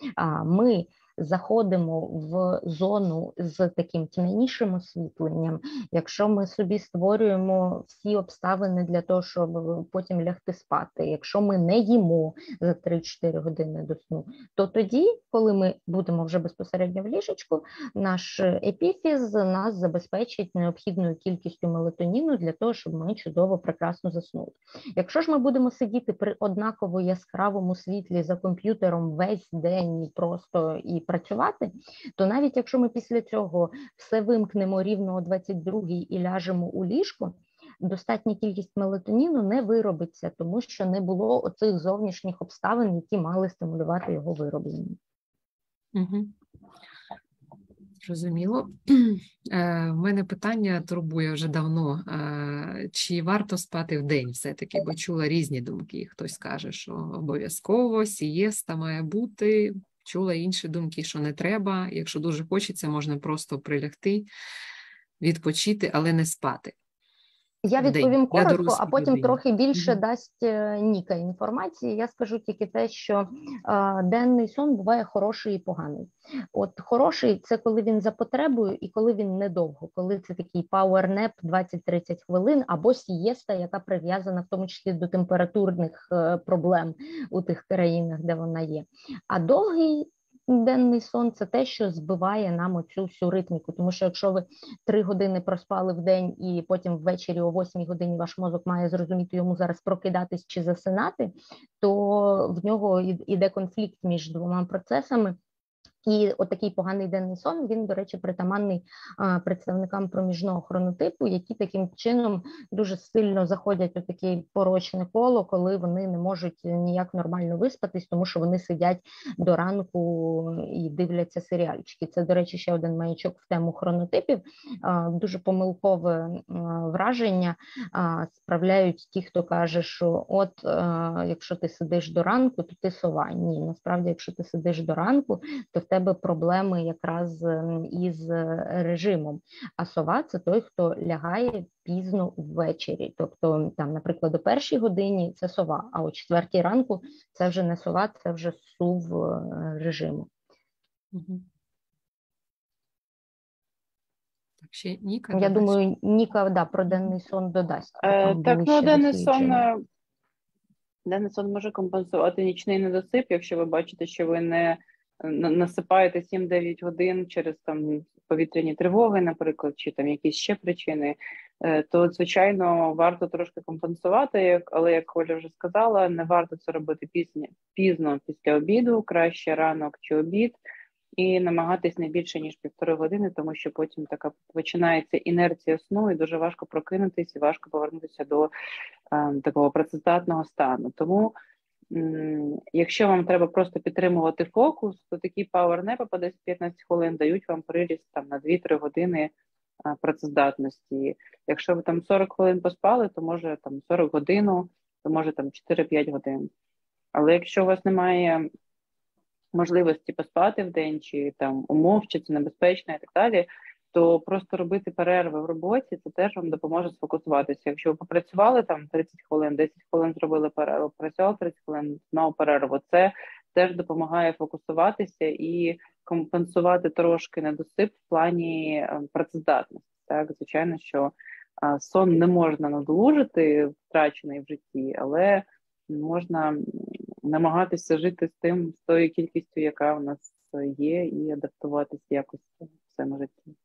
ми заходимо в зону з таким тьмянішим освітленням, якщо ми собі створюємо всі обставини для того, щоб потім лягти спати, якщо ми не їмо за три-чотири години до сну, то тоді, коли ми будемо вже безпосередньо в ліжечку, наш епіфіз нас забезпечить необхідною кількістю мелатоніну для того, щоб ми чудово, прекрасно заснули. Якщо ж ми будемо сидіти при однаково яскравому світлі за комп'ютером весь день просто і працювати, то навіть якщо ми після цього все вимкнемо рівно о двадцять другій і ляжемо у ліжко, достатня кількість мелатоніну не виробиться, тому що не було оцих зовнішніх обставин, які мали стимулювати його вироблення. Угу. Зрозуміло. Е, в мене питання турбує вже давно. Е, чи варто спати вдень все-таки? Бо чула різні думки. Хтось каже, що обов'язково, сієста має бути. Чула інші думки, що не треба. Якщо дуже хочеться, можна просто прилягти, відпочити, але не спати. Я відповім коротко, а потім людині. трохи більше Mm-hmm. дасть Ніка інформації. Я скажу тільки те, що е, денний сон буває хороший і поганий. От хороший – це коли він за потребою і коли він недовго, коли це такий power-nap двадцять-тридцять хвилин або сієста, яка прив'язана в тому числі до температурних е, проблем у тих країнах, де вона є. А довгий денний сон – це те, що збиває нам оцю всю ритміку, тому що якщо ви три години проспали в день і потім ввечері о восьмій годині ваш мозок має зрозуміти йому зараз прокидатись чи засинати, то в нього йде конфлікт між двома процесами. І отакий поганий денний сон, він, до речі, притаманний а, представникам проміжного хронотипу, які таким чином дуже сильно заходять у таке порочне коло, коли вони не можуть ніяк нормально виспатись, тому що вони сидять до ранку і дивляться серіальчики. Це, до речі, ще один маячок в тему хронотипів. А, дуже помилкове а, враження а, справляють ті, хто каже, що от а, якщо ти сидиш до ранку, то ти сова. Ні, насправді, якщо ти сидиш до ранку, то в тебе себе проблеми якраз із режимом. А сова – це той, хто лягає пізно ввечері. Тобто, там, наприклад, о першій годині – це сова, а о четвертій ранку – це вже не сова, це вже сув режиму. Угу. Так, ще Ніка Я додасть. думаю, Ніка, да, про денний сон додасть. Е, так, ну, денний сон, дослідження. денний сон може компенсувати нічний недосип, якщо ви бачите, що ви не насипаєте сім-дев'ять годин через там повітряні тривоги, наприклад, чи там якісь ще причини, то, звичайно, варто трошки компенсувати, але, як Оля вже сказала, не варто це робити пізно, пізно після обіду, краще ранок чи обід, і намагатись не більше, ніж півтори години, тому що потім така починається інерція сну, і дуже важко прокинутися, і важко повернутися до е, такого працездатного стану. Тому якщо вам треба просто підтримувати фокус, то такі пауернепи по десять-п'ятнадцять хвилин дають вам приріст там на дві-три години працездатності. Якщо ви там сорок хвилин поспали, то може там сорок годину, то може там чотири-п'ять годин. Але якщо у вас немає можливості поспати в день, чи там умов, чи це небезпечно і так далі, то просто робити перерви в роботі, це теж вам допоможе сфокусуватися. Якщо ви попрацювали там тридцять хвилин, десять хвилин зробили перерву, працювали тридцять хвилин, знову перерву, це теж допомагає фокусуватися і компенсувати трошки недосип в плані працездатності. Так, звичайно, що а, сон не можна надолужити, втрачений в житті, але можна намагатися жити з тим, з тою кількістю, яка в нас є, і адаптуватися якось в цьому житті.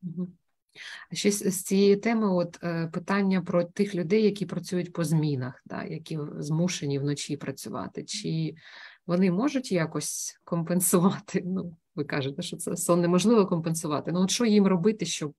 А ще з цієї теми от питання про тих людей, які працюють по змінах, да, які змушені вночі працювати. Чи вони можуть якось компенсувати? Ну, ви кажете, що це сон неможливо компенсувати. Ну, от що їм робити, щоб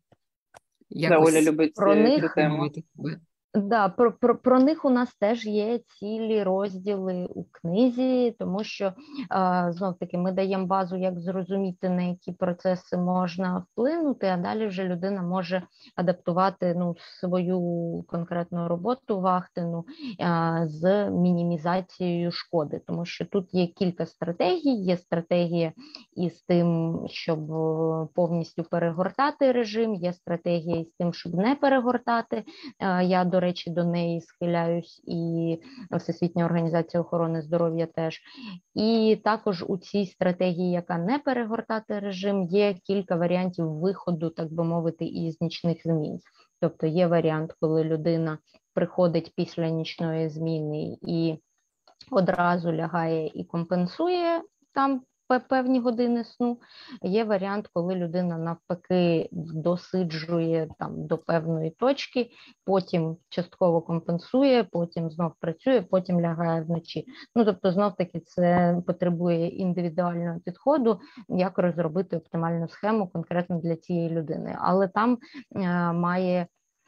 якось... Да, Оля любить про них... цю тему. Да, про, про, про них у нас теж є цілі розділи у книзі, тому що, а, знов-таки, ми даємо базу, як зрозуміти, на які процеси можна вплинути, а далі вже людина може адаптувати ну, свою конкретну роботу вахтину а, з мінімізацією шкоди, тому що тут є кілька стратегій, є стратегія із тим, щоб повністю перегортати режим, є стратегія із тим, щоб не перегортати. А, я, до До речі, до неї схиляюсь, і Всесвітня організація охорони здоров'я теж. І також у цій стратегії, яка не перегортати режим, є кілька варіантів виходу, так би мовити, із нічних змін. Тобто є варіант, коли людина приходить після нічної зміни і одразу лягає і компенсує там певні години сну. Є варіант, коли людина навпаки досиджує там до певної точки, потім частково компенсує, потім знов працює, потім лягає вночі. Ну, тобто, знов-таки, це потребує індивідуального підходу, як розробити оптимальну схему конкретно для цієї людини. Але там е, має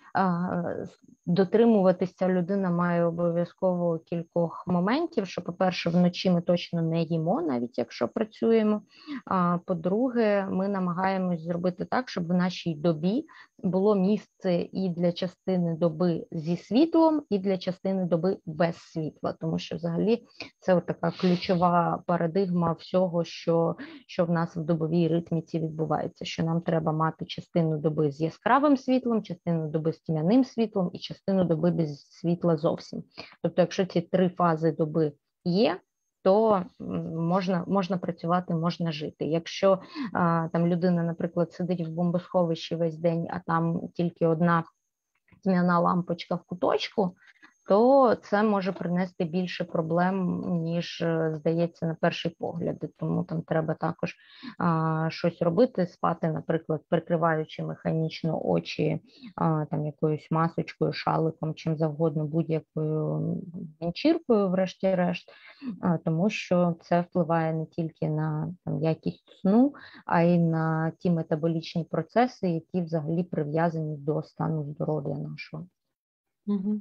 дотримуватися людина має обов'язково кількох моментів, що, по-перше, вночі ми точно не їмо, навіть якщо працюємо, а по-друге, ми намагаємось зробити так, щоб в нашій добі було місце і для частини доби зі світлом, і для частини доби без світла, тому що взагалі це така ключова парадигма всього, що, що в нас в добовій ритміці відбувається, що нам треба мати частину доби з яскравим світлом, частину доби з тьмяним світлом і частину доби без світла зовсім. Тобто, якщо ці три фази доби є, то можна, можна працювати, можна жити. Якщо а, там людина, наприклад, сидить в бомбосховищі весь день, а там тільки одна тьмяна лампочка в куточку, то це може принести більше проблем, ніж здається на перший погляд. Тому там треба також а, щось робити, спати, наприклад, прикриваючи механічно очі а, там якоюсь масочкою, шаликом, чим завгодно, будь-якою ганчіркою, врешті-решт, а, тому що це впливає не тільки на там, якість сну, а й на ті метаболічні процеси, які взагалі прив'язані до стану здоров'я нашого. Угу.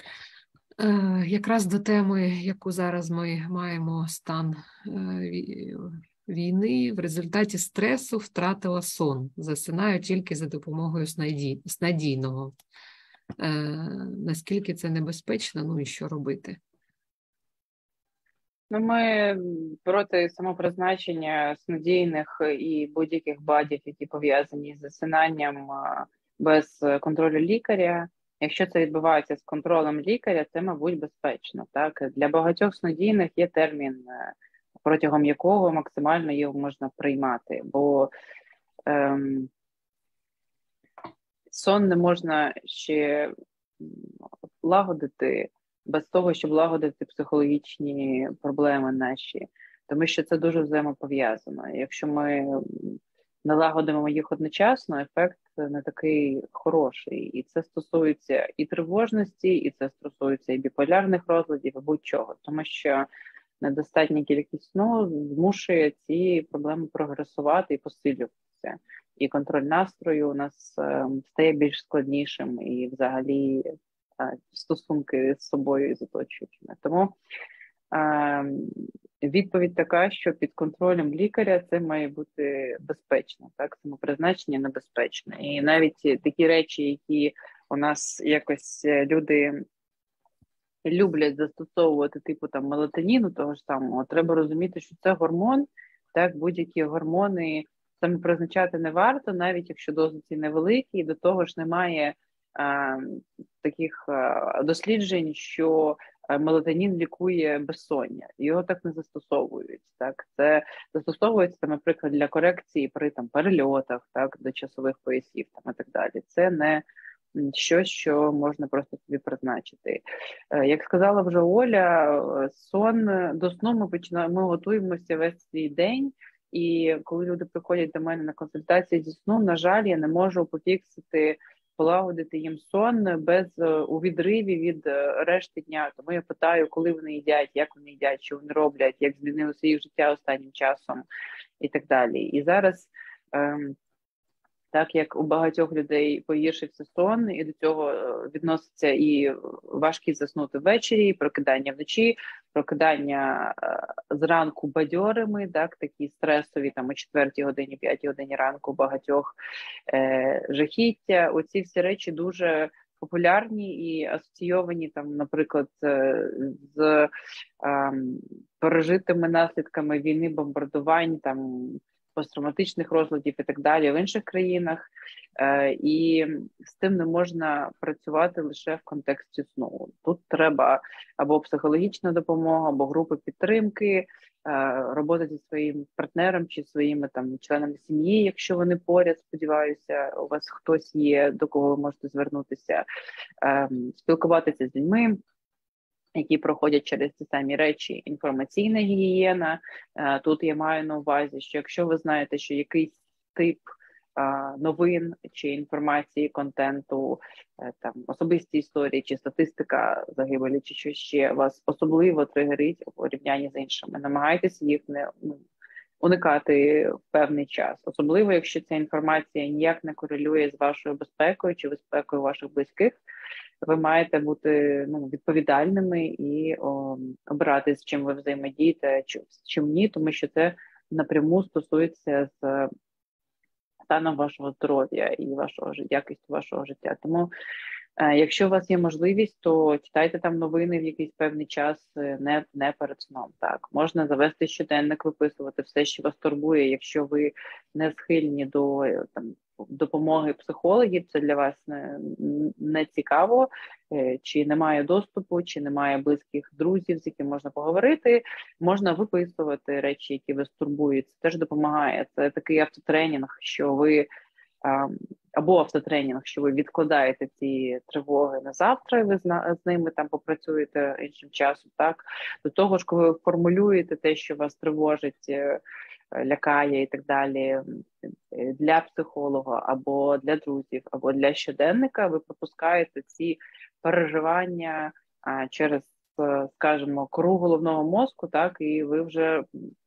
Якраз до теми, яку зараз ми маємо, стан війни, в результаті стресу втратила сон. Засинаю тільки за допомогою снадійного. Наскільки це небезпечно, ну і що робити? Ну, ми проти самопризначення снодійних і будь-яких БАДів, які пов'язані з засинанням без контролю лікаря. Якщо це відбувається з контролем лікаря, це, мабуть, безпечно. Так? Для багатьох снодійних є термін, протягом якого максимально його можна приймати, бо ем, сон не можна ще лагодити без того, щоб лагодити психологічні проблеми наші, тому що це дуже взаємопов'язано. Якщо ми налагодимо їх одночасно, ефект не такий хороший. І це стосується і тривожності, і це стосується і біполярних розладів, і будь-чого. Тому що недостатня кількість сну змушує ці проблеми прогресувати і посилюватися. І контроль настрою у нас е, стає більш складнішим, і взагалі е, стосунки з собою і з оточуючими. Тому е, відповідь така, що під контролем лікаря це має бути безпечно, так, самопризначення небезпечне. І навіть такі речі, які у нас якось люди люблять застосовувати, типу там мелатоніну того ж самого, треба розуміти, що це гормон, так, будь-які гормони самопризначати не варто, навіть якщо дози ці невеликі, і до того ж немає а, таких а, досліджень, що мелатонін лікує безсоння. Його так не застосовують. Так? Це застосовується, там, наприклад, для корекції при там, перельотах, так, до часових поясів там, і так далі. Це не щось, що можна просто собі призначити. Як сказала вже Оля, сон, до сну ми починаємо, ми готуємося весь свій день, і коли люди приходять до мене на консультації зі сну, на жаль, я не можу пофіксити, полагодити їм сон без у відриві від решти дня. Тому я питаю, коли вони їдять, як вони їдять, що вони роблять, як змінилося їх життя останнім часом і так далі. І зараз, ем, так як у багатьох людей погіршився сон, і до цього відноситься і важкість заснути ввечері, і прокидання вночі, прокидання зранку бадьорими, так, такі стресові, там о четвертій годині, п'ятій годині ранку у багатьох е, жахіття. Оці всі речі дуже популярні і асоційовані, там, наприклад, з е, пережитими наслідками війни, бомбардувань, там, посттравматичних розладів і так далі в інших країнах, е, і з тим не можна працювати лише в контексті сну. Тут треба або психологічна допомога, або групи підтримки, е, робота зі своїм партнером чи своїми там членами сім'ї, якщо вони поряд, сподіваюся, у вас хтось є, до кого ви можете звернутися, е, спілкуватися з людьми, які проходять через ці самі речі. Інформаційна гігієна. Тут я маю на увазі, що якщо ви знаєте, що якийсь тип новин чи інформації, контенту, там, особисті історії чи статистика загибелі, чи щось ще вас особливо тригерить у порівнянні з іншими, намагайтеся їх не ну, уникати в певний час. Особливо, якщо ця інформація ніяк не корелює з вашою безпекою чи безпекою ваших близьких, ви маєте бути ну, відповідальними і о, обирати, з чим ви взаємодієте, чи, з чим ні, тому що це напряму стосується з станом вашого здоров'я і вашого якістю вашого життя. Тому, е, якщо у вас є можливість, то читайте там новини в якийсь певний час, не, не перед сном. Так, можна завести щоденник, виписувати все, що вас турбує. Якщо ви не схильні до там допомоги психологів, це для вас не, не цікаво, чи немає доступу, чи немає близьких друзів, з якими можна поговорити, можна виписувати речі, які вас турбують. Це теж допомагає. Це такий автотренінг, що ви або автотренінг, що ви відкладаєте ці тривоги на завтра, і ви з ними там попрацюєте іншим часом. Так, до того ж, коли ви формулюєте те, що вас тривожить, лякає і так далі, для психолога, або для друзів, або для щоденника, ви пропускаєте ці переживання а, через, скажімо, кору головного мозку, так, і ви вже,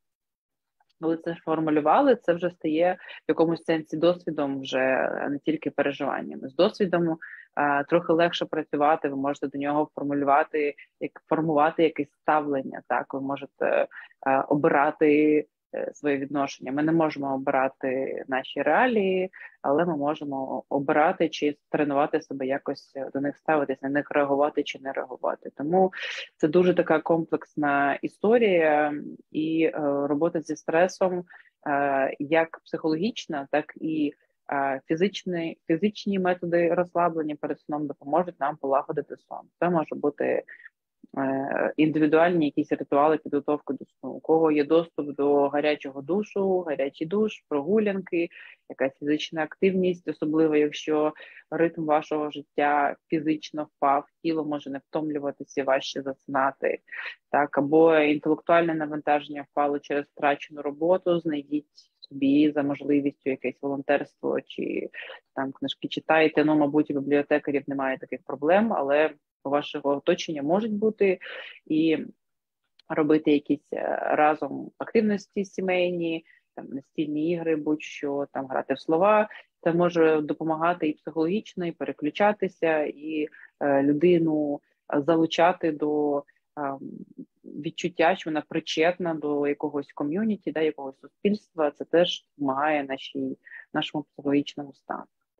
коли це формулювали, це вже стає в якомусь сенсі досвідом, вже не тільки переживаннями. З досвідом а, трохи легше працювати, ви можете до нього формулювати, як формувати якесь ставлення, так, ви можете а, обирати своє відношення. Ми не можемо обирати наші реалії, але ми можемо обирати чи тренувати себе якось до них ставитись, на них реагувати чи не реагувати. Тому це дуже така комплексна історія, і робота зі стресом як психологічна, так і фізичні, фізичні методи розслаблення перед сном допоможуть нам полагодити сон. Це може бути індивідуальні якісь ритуали підготовки до сну. У кого є доступ до гарячого душу, гарячий душ, прогулянки, якась фізична активність, особливо якщо ритм вашого життя фізично впав, тіло може не втомлюватися, важче засинати. Так, або інтелектуальне навантаження впало через втрачену роботу, знайдіть собі за можливістю якесь волонтерство чи там книжки читаєте. Ну, мабуть, у бібліотекарів немає таких проблем, але вашого оточення можуть бути, і робити якісь разом активності сімейні, там настільні ігри, будь-що, там грати в слова. Це може допомагати і психологічно, і переключатися, і е, людину залучати до е, відчуття, що вона причетна до якогось ком'юніті, да, якогось суспільства. Це теж допомагає нашій, нашому психологічному стану.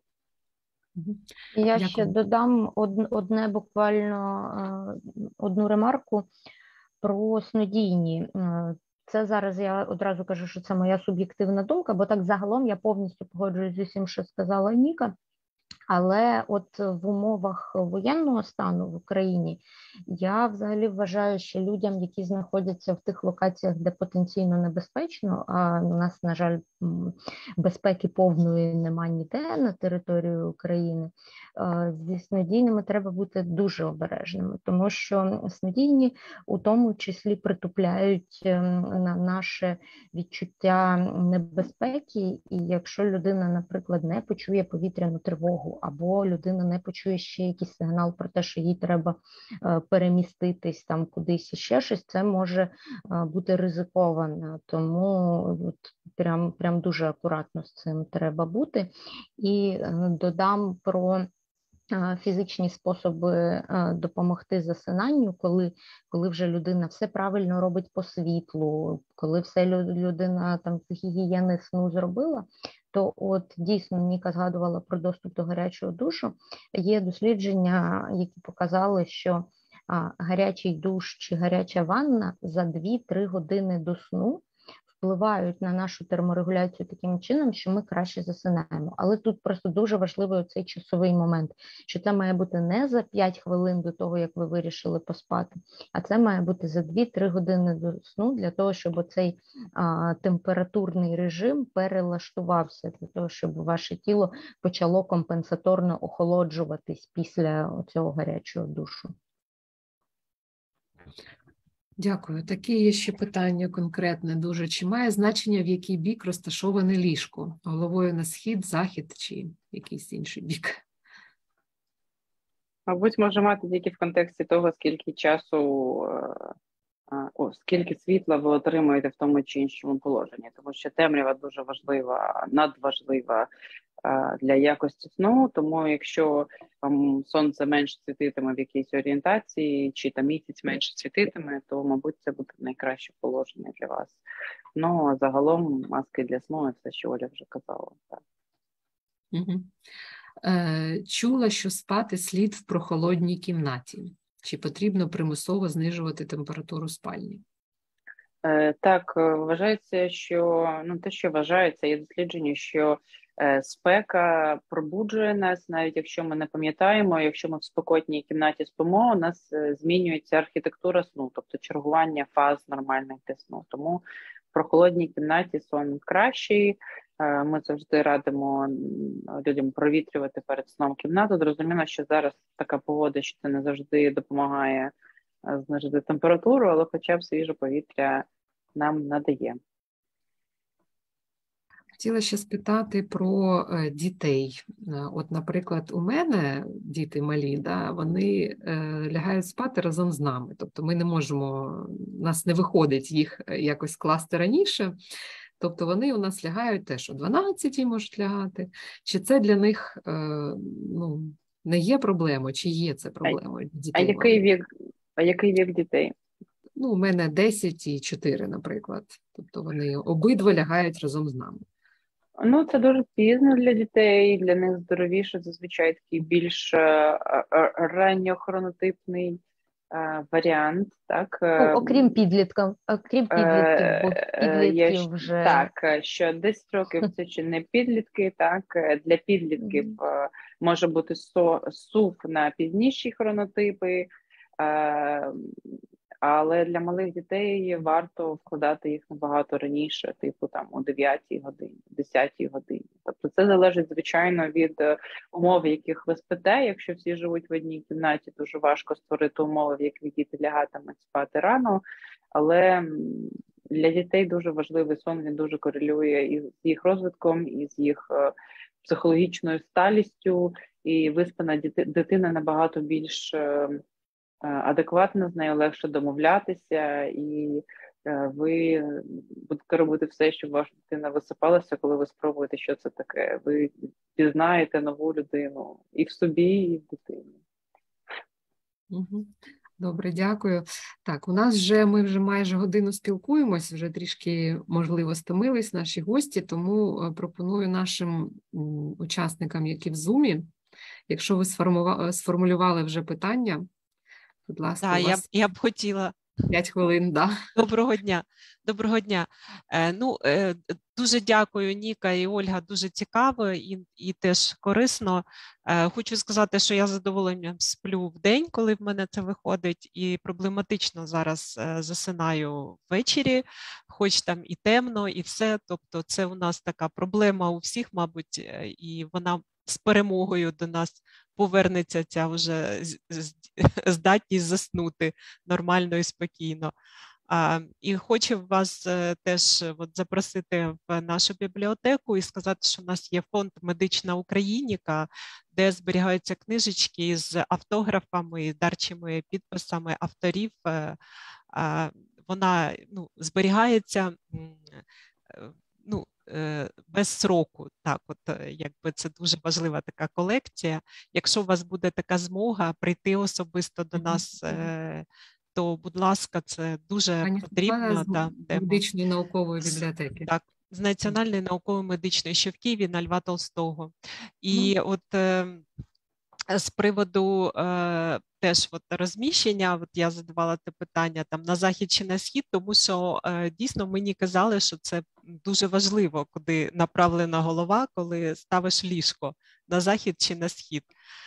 Я Дякую. ще додам одне буквально одну ремарку про снодійні. Це зараз я одразу кажу, що це моя суб'єктивна думка, бо так загалом я повністю погоджуюсь з усім, що сказала Ніка. Але от в умовах воєнного стану в Україні я взагалі вважаю, що людям, які знаходяться в тих локаціях, де потенційно небезпечно, а у нас, на жаль, безпеки повної немає ніде на території України, зі снодійними треба бути дуже обережними, тому що снодійні у тому числі притупляють на наше відчуття небезпеки, і якщо людина, наприклад, не почує повітряну тривогу, або людина не почує ще якийсь сигнал про те, що їй треба е, переміститись там кудись і ще щось, це може е, бути ризиковано. Тому от, прям, прям дуже акуратно з цим треба бути. І е, додам про фізичні способи допомогти засинанню, коли, коли вже людина все правильно робить по світлу, коли все людина там гігієни сну зробила, то от дійсно Ніка згадувала про доступ до гарячого душу. Є дослідження, які показали, що а, гарячий душ чи гаряча ванна за дві-три години до сну впливають на нашу терморегуляцію таким чином, що ми краще засинаємо. Але тут просто дуже важливий цей часовий момент, що це має бути не за п'ять хвилин до того, як ви вирішили поспати, а це має бути за дві-три години до сну, для того, щоб оцей а, температурний режим перелаштувався, для того, щоб ваше тіло почало компенсаторно охолоджуватись після цього гарячого душу. Дякую. Таке є ще питання конкретне дуже. Чи має значення, в який бік розташоване ліжко? Головою на схід, захід чи якийсь інший бік? Мабуть, може мати тільки в контексті того, скільки часу, о, скільки світла ви отримуєте в тому чи іншому положенні. Тому що темрява дуже важлива, надважлива для якості сну, тому якщо там сонце менше світитиме в якійсь орієнтації, чи там місяць менше світитиме, то, мабуть, це буде найкраще положення для вас. Ну, а загалом маски для сну, це що Оля вже казала. Так. Угу. Е, чула, що спати слід в прохолодній кімнаті. Чи потрібно примусово знижувати температуру спальні? Е, так, вважається, що, ну, те, що вважається, є дослідження, що спека пробуджує нас, навіть якщо ми не пам'ятаємо, якщо ми в спекотній кімнаті спимо, у нас змінюється архітектура сну, тобто чергування фаз нормальних для сну. Тому в прохолодній кімнаті сон кращий. Ми завжди радимо людям провітрювати перед сном кімнату. Зрозуміло, що зараз така погода, що це не завжди допомагає знижити температуру, але хоча б свіже повітря нам надає. Хотіла ще спитати про дітей. От, наприклад, у мене діти малі, да, вони лягають спати разом з нами. Тобто ми не можемо, нас не виходить їх якось класти раніше. Тобто вони у нас лягають теж о дванадцятій можуть лягати. Чи це для них ну, не є проблемою, чи є це проблемою? А, а який вік, а який вік дітей? Ну, у мене десять і чотири, наприклад. Тобто вони обидва лягають разом з нами. Ну, це дуже пізно для дітей, для них здоровіше, зазвичай такий більш е, е, ранньохронотипний е, варіант, так? Ну, окрім підлітків, окрім підлітків, бо Е, є підлітків ж- вже... Так, що десять років це ще не підлітки, так? Для підлітків Мгм. е, може бути со, сув на пізніші хронотипи, е, але для малих дітей варто вкладати їх набагато раніше, типу там о дев'ятій годині, десятій годині. Тобто це залежить, звичайно, від е, умов, в яких ви спите. Якщо всі живуть в одній кімнаті, дуже важко створити умови, в яких діти лягатимуть спати рано. Але м, для дітей дуже важливий сон, він дуже корелює із їх розвитком, із їх е, психологічною сталістю, і виспана діти- дитина набагато більш е, е, адекватна, з нею легше домовлятися, і е, ви будете робити все, щоб ваша дитина висипалася, коли ви спробуєте, що це таке. Ви пізнаєте нову людину і в собі, і в дитині. Мгм. Добре, дякую. Так, у нас вже, ми вже майже годину спілкуємось, вже трішки, можливо, стомились наші гості, тому е, пропоную нашим м, учасникам, які в Зумі, якщо ви сформува- сформулювали вже питання, будь ласка, Так, у я б, вас я б хотіла. п'ять хвилин, да. Доброго дня. Доброго дня. Е, ну, е, дуже дякую, Ніка і Ольга, дуже цікаво і, і теж корисно. Е, хочу сказати, що я з задоволенням сплю в день, коли в мене це виходить, і проблематично зараз е, засинаю ввечері, хоч там і темно, і все. Тобто це у нас така проблема у всіх, мабуть, е, і вона з перемогою до нас повернеться, ця вже з- з- здатність заснути нормально і спокійно. А, і хочу вас е, теж е, от, запросити в нашу бібліотеку і сказати, що в нас є фонд «Медична Україніка», де зберігаються книжечки з автографами, дарчими підписами авторів. Е, а, вона ну, зберігається м, е, ну, е, без сроку. Так, от е, якби це дуже важлива така колекція. Якщо у вас буде така змога прийти особисто до Мгм. нас, е, то, будь ласка, це дуже Пані потрібна Світлана з та тема. медичної наукової З- бібліотеки. Так, з Національної науково-медичної, що в Києві на Льва Толстого. І от е, з приводу е, теж от розміщення, от я задавала те питання там на захід чи на схід, тому що е, дійсно мені казали, що це дуже важливо, куди направлена голова, коли ставиш ліжко на захід чи на схід.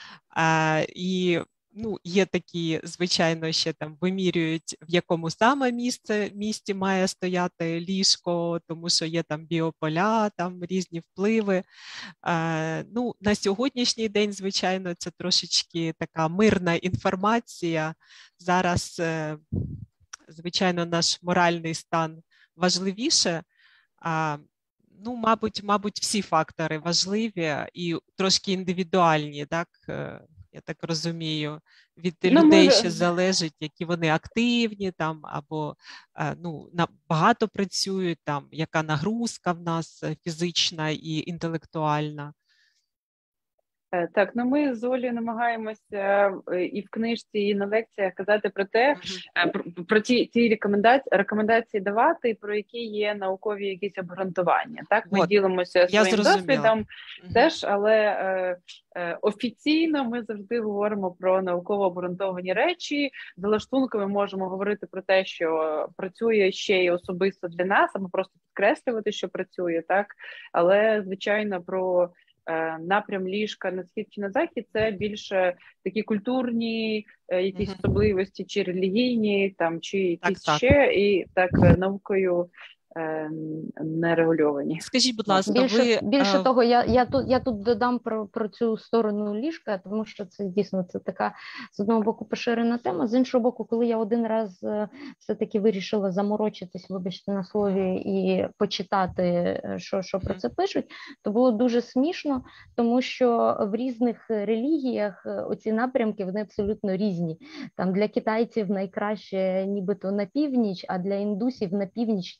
Е, і ну, є такі, звичайно, ще там вимірюють, в якому саме місце, місті має стояти ліжко, тому що є там біополя, там різні впливи. Е, ну, на сьогоднішній день, звичайно, це трошечки така мирна інформація. Зараз, е, звичайно, наш моральний стан важливіше. А, ну, мабуть, мабуть, всі фактори важливі і трошки індивідуальні, так? е, Я так розумію, від Ну, людей може- ще залежить, які вони активні там, або е, ну, на, багато працюють, там, яка нагрузка в нас е, фізична і інтелектуальна. Е, Так, ну ми з Олею намагаємося е, і в книжці, і на лекціях казати про те, е, про, про ті, ті рекомендації, рекомендації давати, про які є наукові якісь обґрунтування. Так, ми От, ділимося я своїм зрозуміла. досвідом Мгм. теж, але е, е, офіційно ми завжди говоримо про науково обґрунтовані речі. За лаштунками можемо говорити про те, що працює ще й особисто для нас, або просто підкреслювати, що працює, так, але звичайно про е, напрям ліжка на схід чи на захід це більше такі культурні е, якісь Мгм. особливості, чи релігійні, там чи якісь так. ще, і так е, наукою е, не регульовані. Скажіть, будь Ну, ласка, Більше, ви більше е, того, я, я, тут, я тут додам про, про цю сторону ліжка, тому що це дійсно це така, з одного боку, поширена тема, з іншого боку, коли я один раз е, все-таки вирішила заморочитись, вибачте на слові, і почитати, е, що, що про Мгм. це пишуть, то було дуже смішно, тому що в різних релігіях е, оці напрямки, вони абсолютно різні. Там для китайців найкраще нібито на північ, а для індусів на північ це значить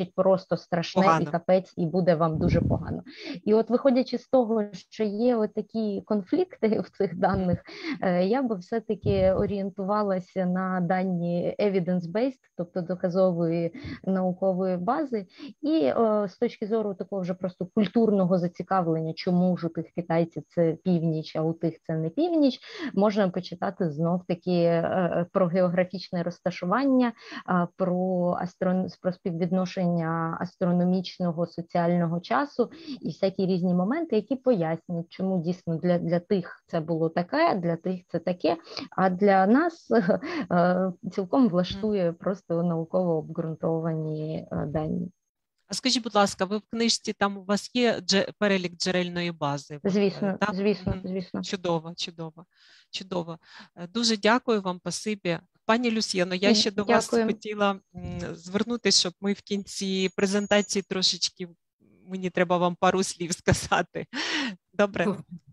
значить просто страшне Погано. і капець, і буде вам дуже погано. І от виходячи з того, що є от такі конфлікти в цих даних, я би все-таки орієнтувалася на дані evidence-based, тобто доказової наукової бази, і о, з точки зору такого вже просто культурного зацікавлення, чому ж у тих китайців це північ, а у тих це не північ, можна почитати знов-таки про географічне розташування, про, астрон... про співвідношення астрономічного, соціального часу і всякі різні моменти, які пояснюють, чому дійсно для, для тих це було таке, для тих це таке, а для нас цілком влаштує просто науково обґрунтовані дані. А скажіть, будь ласка, ви в книжці, там у вас є дже, перелік джерельної бази? Звісно, так? звісно, звісно. Чудово, чудово, чудово. Дуже дякую вам, спасибі. Пані Люсьєно, я ще до вас Дякую. хотіла звернутися, щоб ми в кінці презентації трошечки, мені треба вам пару слів сказати. Добре?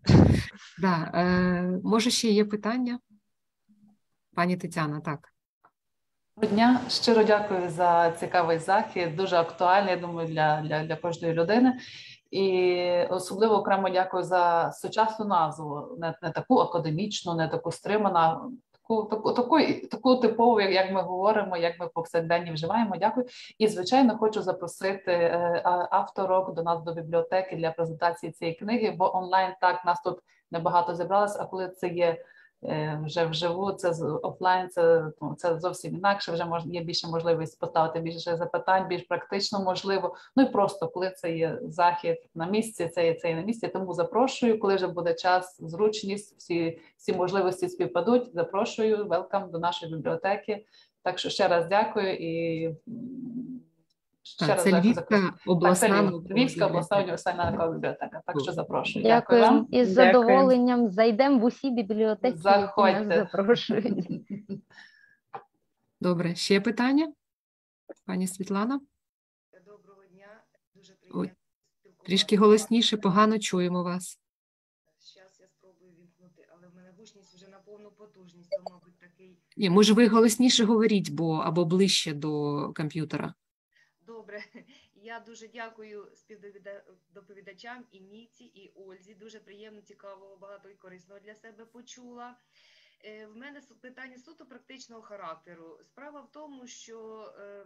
Да, е, може ще є питання? Пані Тетяна, так. Доброго дня. Щиро дякую за цікавий захід, дуже актуальний, я думаю, для, для, для кожної людини. І особливо окремо дякую за сучасну назву, не, не таку академічну, не таку стриману, таку, таку, таку, таку типову, як ми говоримо, як ми повсякденні вживаємо. Дякую. І, звичайно, хочу запросити авторок до нас до бібліотеки для презентації цієї книги, бо онлайн так, нас тут небагато зібралось, а коли це є вже вживу, це офлайн, це, ну, це зовсім інакше, вже мож, є більше можливість поставити більше запитань, більш практично можливо. Ну і просто, коли це є захід на місці, це є, це є на місці, тому запрошую, коли вже буде час, зручність, всі, всі можливості співпадуть, запрошую, велкам до нашої бібліотеки. Так що ще раз дякую і ще Так, раз це дякую Львівська за обласна так, наукова Львівська обласна бібліотека. універсальна наукова бібліотека. Так що запрошую. Дякую, Дякую вам. і з Дякую. задоволенням зайдемо в усі бібліотеки, які Заходьте. нас запрошують. Добре, ще питання? Пані Світлана? Доброго дня. Дуже Ой, приємно спілкуватися. трішки голосніше, погано чуємо вас. Зараз я спробую вімкнути, але в мене гучність вже на повну потужність, то, мабуть, такий... Ні, може ви голосніше говоріть, бо або ближче до комп'ютера. Добре. Я дуже дякую співдоповідачам і Ніці, і Ользі. Дуже приємно, цікаво, багато і корисного для себе почула. В мене питання суто практичного характеру. Справа в тому, що е,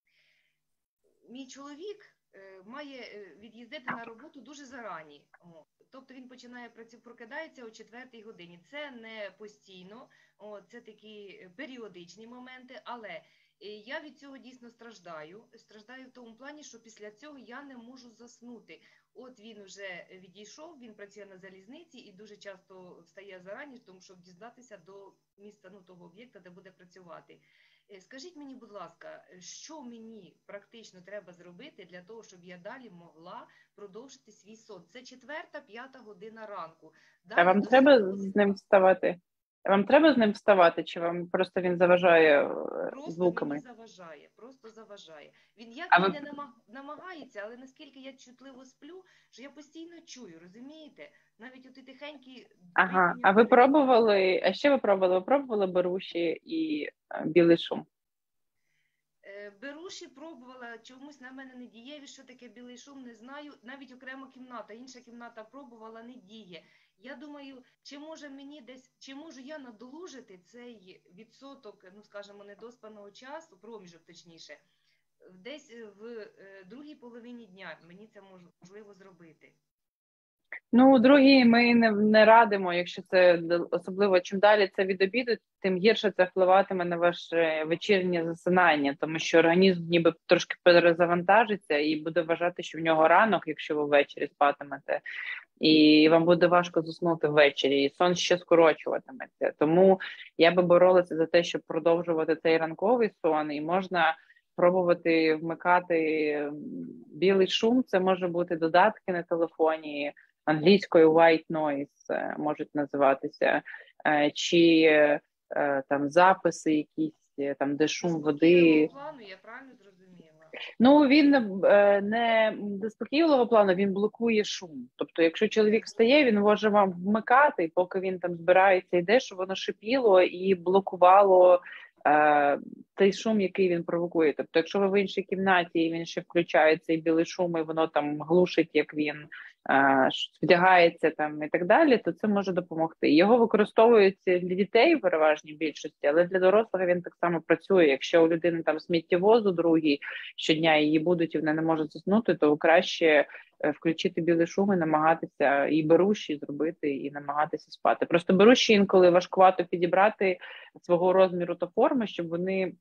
мій чоловік е, має від'їздити на роботу дуже зарані. О, тобто він починає працювати, прокидається о четвертій годині. Це не постійно, о, це такі періодичні моменти, але я від цього дійсно страждаю. Страждаю в тому плані, що після цього я не можу заснути. От він вже відійшов, він працює на залізниці і дуже часто встає зарані, тому щоб дізнатися до міста, ну, того об'єкта, де буде працювати. Скажіть мені, будь ласка, що мені практично треба зробити для того, щоб я далі могла продовжити свій сон? Це четверта, п'ята година ранку. Далі а вам треба з ним вставати? Вам треба з ним вставати, чи вам просто він заважає просто звуками? Просто заважає, просто заважає. Він як А він ви... не намагається, але наскільки я чутливо сплю, що я постійно чую, розумієте? Навіть оті тихенькі... Ага, а ви пробували, а ще ви пробували? Ви пробували беруші і а, білий шум? Беруші пробувала, чомусь на мене не дієві, що таке білий шум, не знаю. Навіть окрема кімната, інша кімната пробувала, не діє. Я думаю, чи може мені десь, чи можу я надолужити цей відсоток, ну, скажімо, недоспаного часу, проміжок точніше, десь в другій половині дня мені це можливо зробити. Ну, у другій ми не, не радимо, якщо це, особливо, чим далі це від обіду, тим гірше це впливатиме на ваше вечірнє засинання, тому що організм ніби трошки перезавантажиться і буде вважати, що в нього ранок, якщо ви ввечері спатимете, і вам буде важко заснути ввечері, і сон ще скорочуватиметься. Тому я би боролася за те, щоб продовжувати цей ранковий сон, і можна пробувати вмикати білий шум, це може бути додатки на телефоні, англійською white noise можуть називатися, чи там записи якісь, там де шум води. Плану, я правильно зрозуміла? Ну, він не заспокійливого плану, він блокує шум. Тобто, якщо чоловік встає, він може вам вмикати, поки він там збирається, йде, щоб воно шипіло і блокувало е, той шум, який він провокує. Тобто, якщо ви в іншій кімнаті, і він ще включає цей білий шум, і воно там глушить, як він е, вдягається там і так далі, то це може допомогти. Його використовують для дітей в переважній більшості, але для дорослих він так само працює. Якщо у людини там сміттєвоз у другій щодня її будуть, і вона не може заснути, то краще включити білий шум і намагатися і беруші зробити, і намагатися спати. Просто беруші інколи важкувато підібрати свого розміру та форми, щоб вони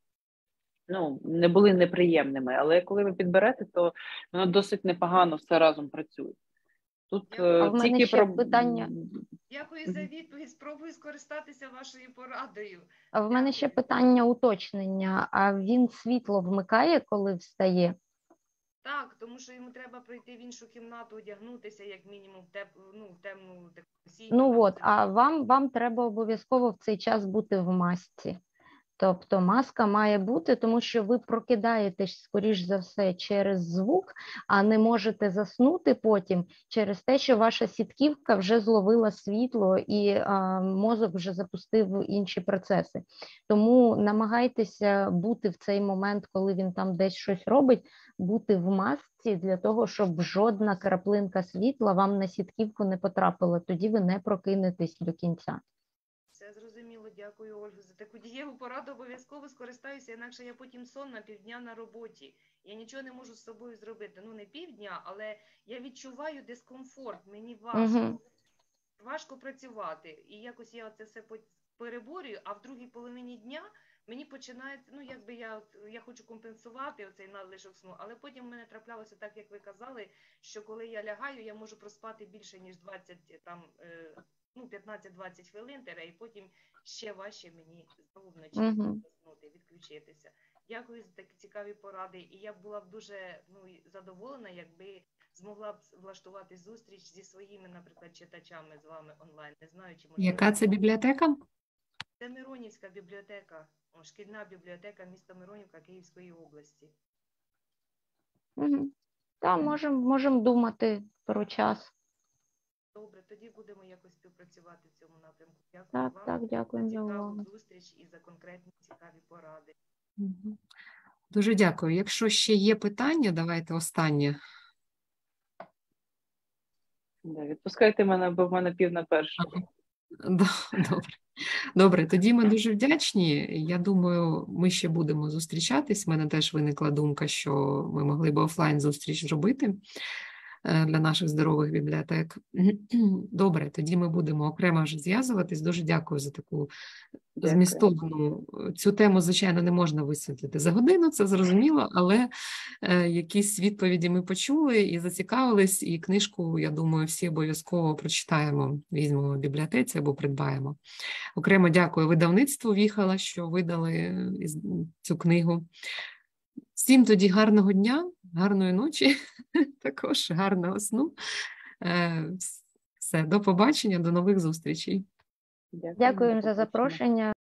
ну, не були неприємними. Але коли ви підберете, то воно досить непогано все разом працює. Тут А в мене тільки ще про... питання. Дякую за відповідь. Спробую скористатися вашою порадою. А в мене ще питання уточнення. А він світло вмикає, коли встає? Так, тому що йому треба пройти в іншу кімнату, одягнутися, як мінімум, в, теп... ну, в темну таку сіньку. Ну от, а вам, вам треба обов'язково в цей час бути в масці. Тобто маска має бути, тому що ви прокидаєтесь, скоріш за все, через звук, а не можете заснути потім через те, що ваша сітківка вже зловила світло і а, мозок вже запустив інші процеси. Тому намагайтеся бути в цей момент, коли він там десь щось робить, бути в масці для того, щоб жодна краплинка світла вам на сітківку не потрапила. Тоді ви не прокинетесь до кінця. Все зрозуміло, дякую, Ольгу, за таку дієву пораду. Обов'язково скористаюся, інакше я потім сонна півдня на роботі. Я нічого не можу з собою зробити. Ну, не півдня, але я відчуваю дискомфорт, мені важко. Угу. Важко працювати. І якось я це все переборюю, а в другій половині дня мені починається, ну, якби я, я хочу компенсувати оцей надлишок сну, але потім в мене траплялося так, як ви казали, що коли я лягаю, я можу проспати більше, ніж двадцять, там, ну, п'ятнадцять-двадцять хвилин, і потім ще важче мені знову вночі Угу. заснути, відключитися. Дякую за такі цікаві поради, і я була б дуже ну, задоволена, якби змогла б влаштувати зустріч зі своїми, наприклад, читачами з вами онлайн. Не знаю, чи можливо. Яка це бібліотека? Це Миронівська бібліотека, о, шкільна бібліотека міста Миронівка Київської області. Угу. Так, можемо можем думати про час. Добре, тоді будемо якось співпрацювати в цьому напрямку. Дякую Так, вам так, дякую за за цікаву увагу. зустріч і за конкретні цікаві поради. Угу. Дуже дякую. Якщо ще є питання, давайте останнє. Да, відпускайте мене, бо в мене пів на першу. Добре. Добре, тоді ми дуже вдячні. Я думаю, ми ще будемо зустрічатись. У мене теж виникла думка, що ми могли б офлайн зустріч зробити для наших здорових бібліотек. Добре, тоді ми будемо окремо вже зв'язуватись. Дуже дякую за таку Дякую. змістовну. Цю тему, звичайно, не можна висвітлити за годину, це зрозуміло, але е, якісь відповіді ми почули і зацікавились, і книжку, я думаю, всі обов'язково прочитаємо, візьмемо в бібліотеці або придбаємо. Окремо дякую видавництву «Віхола», що видали цю книгу. Всім тоді гарного дня, гарної ночі, також гарного сну. Все, до побачення, до нових зустрічей. Дякую, Дякую до за побачення. запрошення.